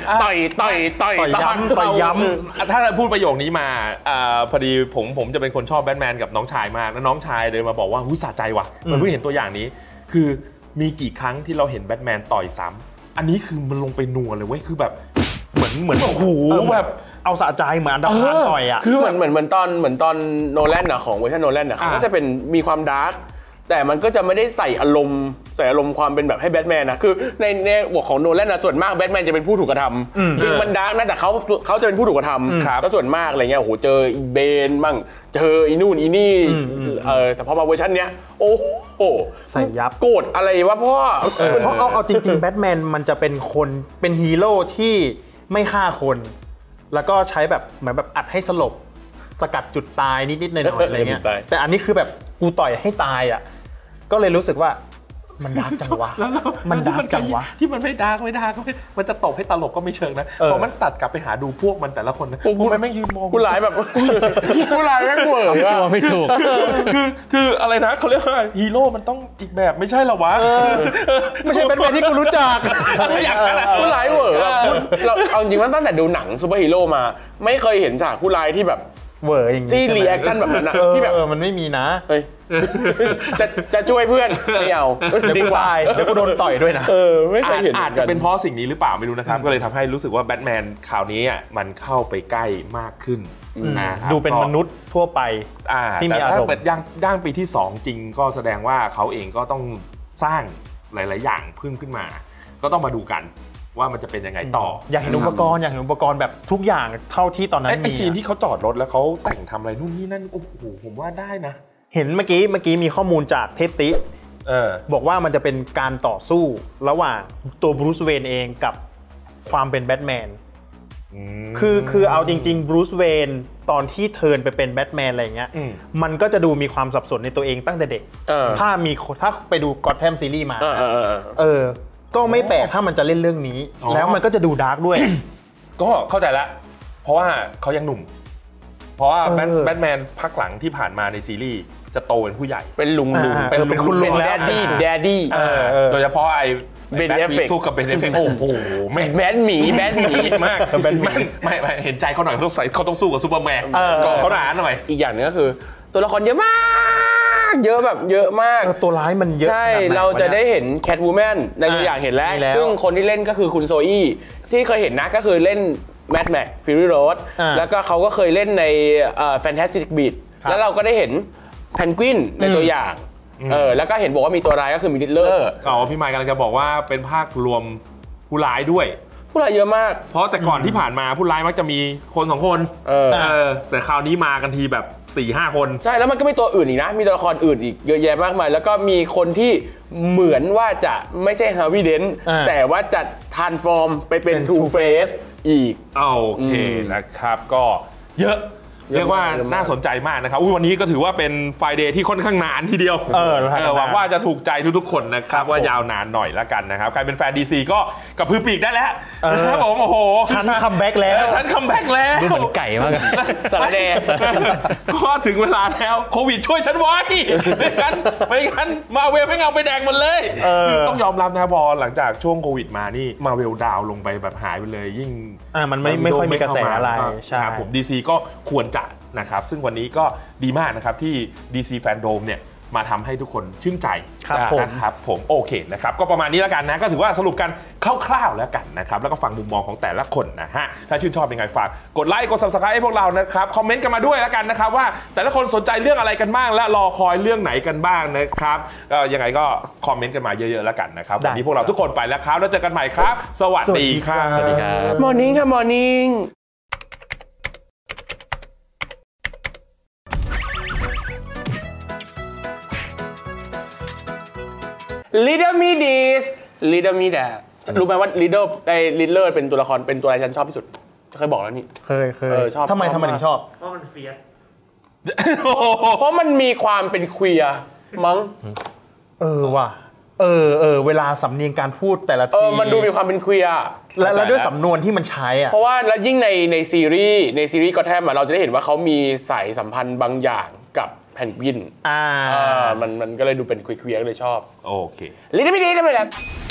[SPEAKER 2] ย้ำ
[SPEAKER 1] ถ้าพูดประโยคนี้มาพอดีผมจะเป็นคนชอบแบทแมนกับน้องชายมากแล้วน้องชายเลยมาบอกว่าสะใจว่ะมันเพิ่งเห็นตัวอย่างนี้คือมีกี่ครั้งที่เราเห็นแบทแมนต่อยซ้ำอันนี้คือมันลงไปนัวเลยเว้ยคือแบบเหมือนโอ้โหแบบ
[SPEAKER 2] เอาสะใจเหมือนอันดับพันต่อยอ่ะ
[SPEAKER 3] คือเหมือนตอนโนแลนของเวอร์ชันโนแลนเขาก็จะเป็นมีความดาร์กแต่มันก็จะไม่ได้ใส่อารมณ์ความเป็นแบบให้แบทแมนนะคือในหัวของโนแลนส่วนมากแบทแมนจะเป็นผู้ถูกกระทำจริงมันดาร์กนะแต่เขาจะเป็นผู้ถูกกระทำก็ส่วนมากอะไรเงี้ยโอ้โหเจออีเบนบ้างเจออีนู่นอีนี่แต่พอมาเวอร์ชันเนี้ยโอ้โห
[SPEAKER 2] ใส่ยับ
[SPEAKER 3] โกรธอะไรวะพ่อ
[SPEAKER 2] เพราะเอาจริงๆแบทแมนมันจะเป็นคนเป็นฮีโร่ที่ไม่ฆ่าคนแล้วก็ใช้แบบเหมือนแบบอัดให้สลบสกัดจุดตายนิดๆหน่อยๆอะไรเงี้ยแต่อันนี้คือแบบกูต่อยให้ตายอ่ะก็เลยรู้สึกว่ามันดาร์กจังวะมันดาร์กจังวะ
[SPEAKER 1] ที่มันไม่ดาร์กมันจะตบให้ตลกก็ไม่เชิงนะพอมันตัดกลับไปหาดูพวกมันแต่ละคนนะกูไม่ยืนมอง
[SPEAKER 3] กูหลายแบบกูหลายแม่งเวอร์
[SPEAKER 4] ตัวไม่ถูก
[SPEAKER 1] คืออะไรนะเขาเรียกว่าฮีโร่มันต้องอีกแบบไม่ใช่หรอวะ
[SPEAKER 2] ไม่ใช่แบทแมนที่กูรู้จัก
[SPEAKER 3] ไม่อยากกูหลายเวอร์เราเอาจริงว่าตั้งแต่ดูหนังซูเปอร์ฮีโร่มาไม่เคยเห็นฉากผู้ร้ายที่แบบ
[SPEAKER 2] เวอร์อย่างนี้
[SPEAKER 3] ที่รีแอคชั่นแบบนั้นที่แบบ
[SPEAKER 2] มันไม่มีนะ
[SPEAKER 3] จะช่วยเพื่อนไม่เอา
[SPEAKER 2] เดี๋ยวกูตายเดี๋ยวกูโดนต่อยด้วยนะ
[SPEAKER 3] ไม่เคยเห็น
[SPEAKER 1] อาจจะเป็นเพราะสิ่งนี้หรือเปล่าไม่รู้นะครับก็เลยทำให้รู้สึกว่าแบทแมนคราวนี้มันเข้าไปใกล้มากขึ้น
[SPEAKER 2] ดูเป็นมนุษย์ทั่วไป
[SPEAKER 1] ที่มีอารมณ์แต่ย่างปีที่2จริงก็แสดงว่าเขาเองก็ต้องสร้างหลายๆอย่างเพิ่มขึ้นมาก็ต้องมาดูกันว่ามันจะเป็นยังไงต่อ
[SPEAKER 2] อยากเห็นอุปกรณ์แบบทุกอย่างเท่าที่ตอนนั้นมี
[SPEAKER 1] ไอซีนที่เขาจอดรถแล้วเขาแต่งทำอะไรนู่นนี่นั่นโอ้โหผมว่าได้นะ
[SPEAKER 2] เห็นเมื่อกี้มีข้อมูลจากเทปติบอกว่ามันจะเป็นการต่อสู้ระหว่างตัวบรูซเวย์นเองกับความเป็นแบทแมนคือเอาจริงๆบรูซเวย์นตอนที่เทิร์นไปเป็นแบทแมนอะไรเงี้ยมันก็จะดูมีความสับสนในตัวเองตั้งแต่เด็กถ้าไปดูก็อธแธมซีรีส์มาก็ไม่แปลกถ้ามันจะเล่นเรื่องนี้แล้วมันก็จะดูดาร์กด้วย
[SPEAKER 1] ก็เข้าใจแล้วเพราะว่าเขายังหนุ่มเพราะว่าแบทแมนภาคหลังที่ผ่านมาในซีรีส์จะโตเป็นผู้ใหญ่
[SPEAKER 3] เป็นลุง
[SPEAKER 2] เป็นคุณลุงแล้ว
[SPEAKER 3] แดดดี้
[SPEAKER 1] โดยเฉพาะไอ้
[SPEAKER 3] เบนเอฟเฟกต์
[SPEAKER 1] สู้กับเบนเอฟเฟกต์โอ้โห
[SPEAKER 3] แบทหมี
[SPEAKER 1] มากไม่เห็นใจเขาหน่อยเขาต้องสู้กับซูเปอร์แมนเขาหนาหน่อย
[SPEAKER 3] อีกอย่างนึงก็คือตัวละครเยอะมากเยอะแบบเยอะมาก
[SPEAKER 2] ตัวร้ายมันเยอะ
[SPEAKER 3] ใช่เราจะได้เห็นแคทวูแมนในตัวอย่างเห็นแล้วซึ่งคนที่เล่นก็คือคุณโซอี้ที่เคยเห็นนะก็คือเล่นแมดแม็กฟิวรี่โรดแล้วก็เขาก็เคยเล่นในFantastic Beasts แล้วเราก็ได้เห็นแพนกวินในตัวอย่างแล้วก็เห็นบอกว่ามีตัวร้ายก็คือมีลิตเลอร์
[SPEAKER 1] พี่ไมค์กำลังจะบอกว่าเป็นภาครวมผู้ร้ายด้วย
[SPEAKER 3] ผู้ร้ายเยอะมาก
[SPEAKER 1] เพราะแต่ก่อนที่ผ่านมาผู้ร้ายมักจะมีคน2 คนแต่คราวนี้มากันทีแบบ 4-5 คน
[SPEAKER 3] ใช่แล้วมันก็มีตัวอื่นอีกนะมีตัวละครอื่นอีกเยอะแยะมากมายแล้วก็มีคนที่เหมือนว่าจะไม่ใช่ฮาร์วีเดนแต่ว่าจะทรานส์ฟอร์มไปเป็นทูเฟสอีก
[SPEAKER 1] โอเคนะครับก็เยอะเรียกว่าน่าสนใจมากนะครับวันนี้ก็ถือว่าเป็นไฟเดย์ที่ค่อนข้างนานทีเดียวหวังว่าจะถูกใจทุกๆคนนะครับว่ายาวนานหน่อยละกันนะครับใครเป็นแฟน DC ก็กระพือปีกได้แล้วครับผมโอ้โห
[SPEAKER 2] ฉันคัมแบ็กแล้ว
[SPEAKER 4] ดูเหมือนไก่มาก
[SPEAKER 3] สารแดง
[SPEAKER 1] ก็ถึงเวลาแล้วโควิดช่วยฉันไว้ไม่งั้นมาเวลไม่เอาไปแดงหมดเลยต้องยอมรับนะพอหลังจากช่วงโควิดมานี่มาเวลดาวลงไปแบบหายไปเลยยิ่ง
[SPEAKER 2] มันไม่ค่อยมีกระแสอะไร
[SPEAKER 1] ใช่ผม DC ก็ควรจะนะครับซึ่งวันนี้ก็ดีมากนะครับที่ DC Fandom เนี่ยมาทำให้ทุกคนชื่นใจนะครับผมโอเคนะครับก็ประมาณนี้แล้วกันนะก็ถือว่าสรุปกันคร่าวๆแล้วกันนะครับแล้วก็ฟังมุมมองของแต่ละคนนะฮะถ้าชื่นชอบยังไงฝากกดไลค์กด Subscribe ให้พวกเรานะครับคอมเมนต์กันมาด้วยแล้วกันนะครับว่าแต่ละคนสนใจเรื่องอะไรกันบ้างและรอคอยเรื่องไหนกันบ้างนะครับก็ยังไงก็คอมเมนต์กันมาเยอะๆแล้วกันนะครับวันนี้พวกเราทุกคนไปแล้วครับแล้วเจอกันใหม่ครับสวัสดีครับ
[SPEAKER 3] Morning ค่ะ Morning Little Me This Little Me That รู้ไหมว่า Littler เป็นตัวละครเป็นตัวอะไรฉันชอบที่สุดเคยบอกแล้วนี่
[SPEAKER 2] เคยชอบทำไมถึงชอบ
[SPEAKER 5] เพราะมันเฟียส
[SPEAKER 3] เพราะมันมีความเป็นเคลียร์มั้ง
[SPEAKER 2] ว่ะเวลาสำเนียงการพูดแต่ละที
[SPEAKER 3] มันดูมีความเป็นเคลียร์
[SPEAKER 2] และด้วยสำนวนที่มันใช้
[SPEAKER 3] เพราะว่าแล้วยิ่งในซีรีส์ก็แทบเราจะได้เห็นว่าเขามีสายสัมพันธ์บางอย่างกับแพนกวินมันก็เลยดูเป็นคุยๆเลยชอบ
[SPEAKER 1] โอเค
[SPEAKER 3] ลิตเติ้ลมินิได้ไหมครับ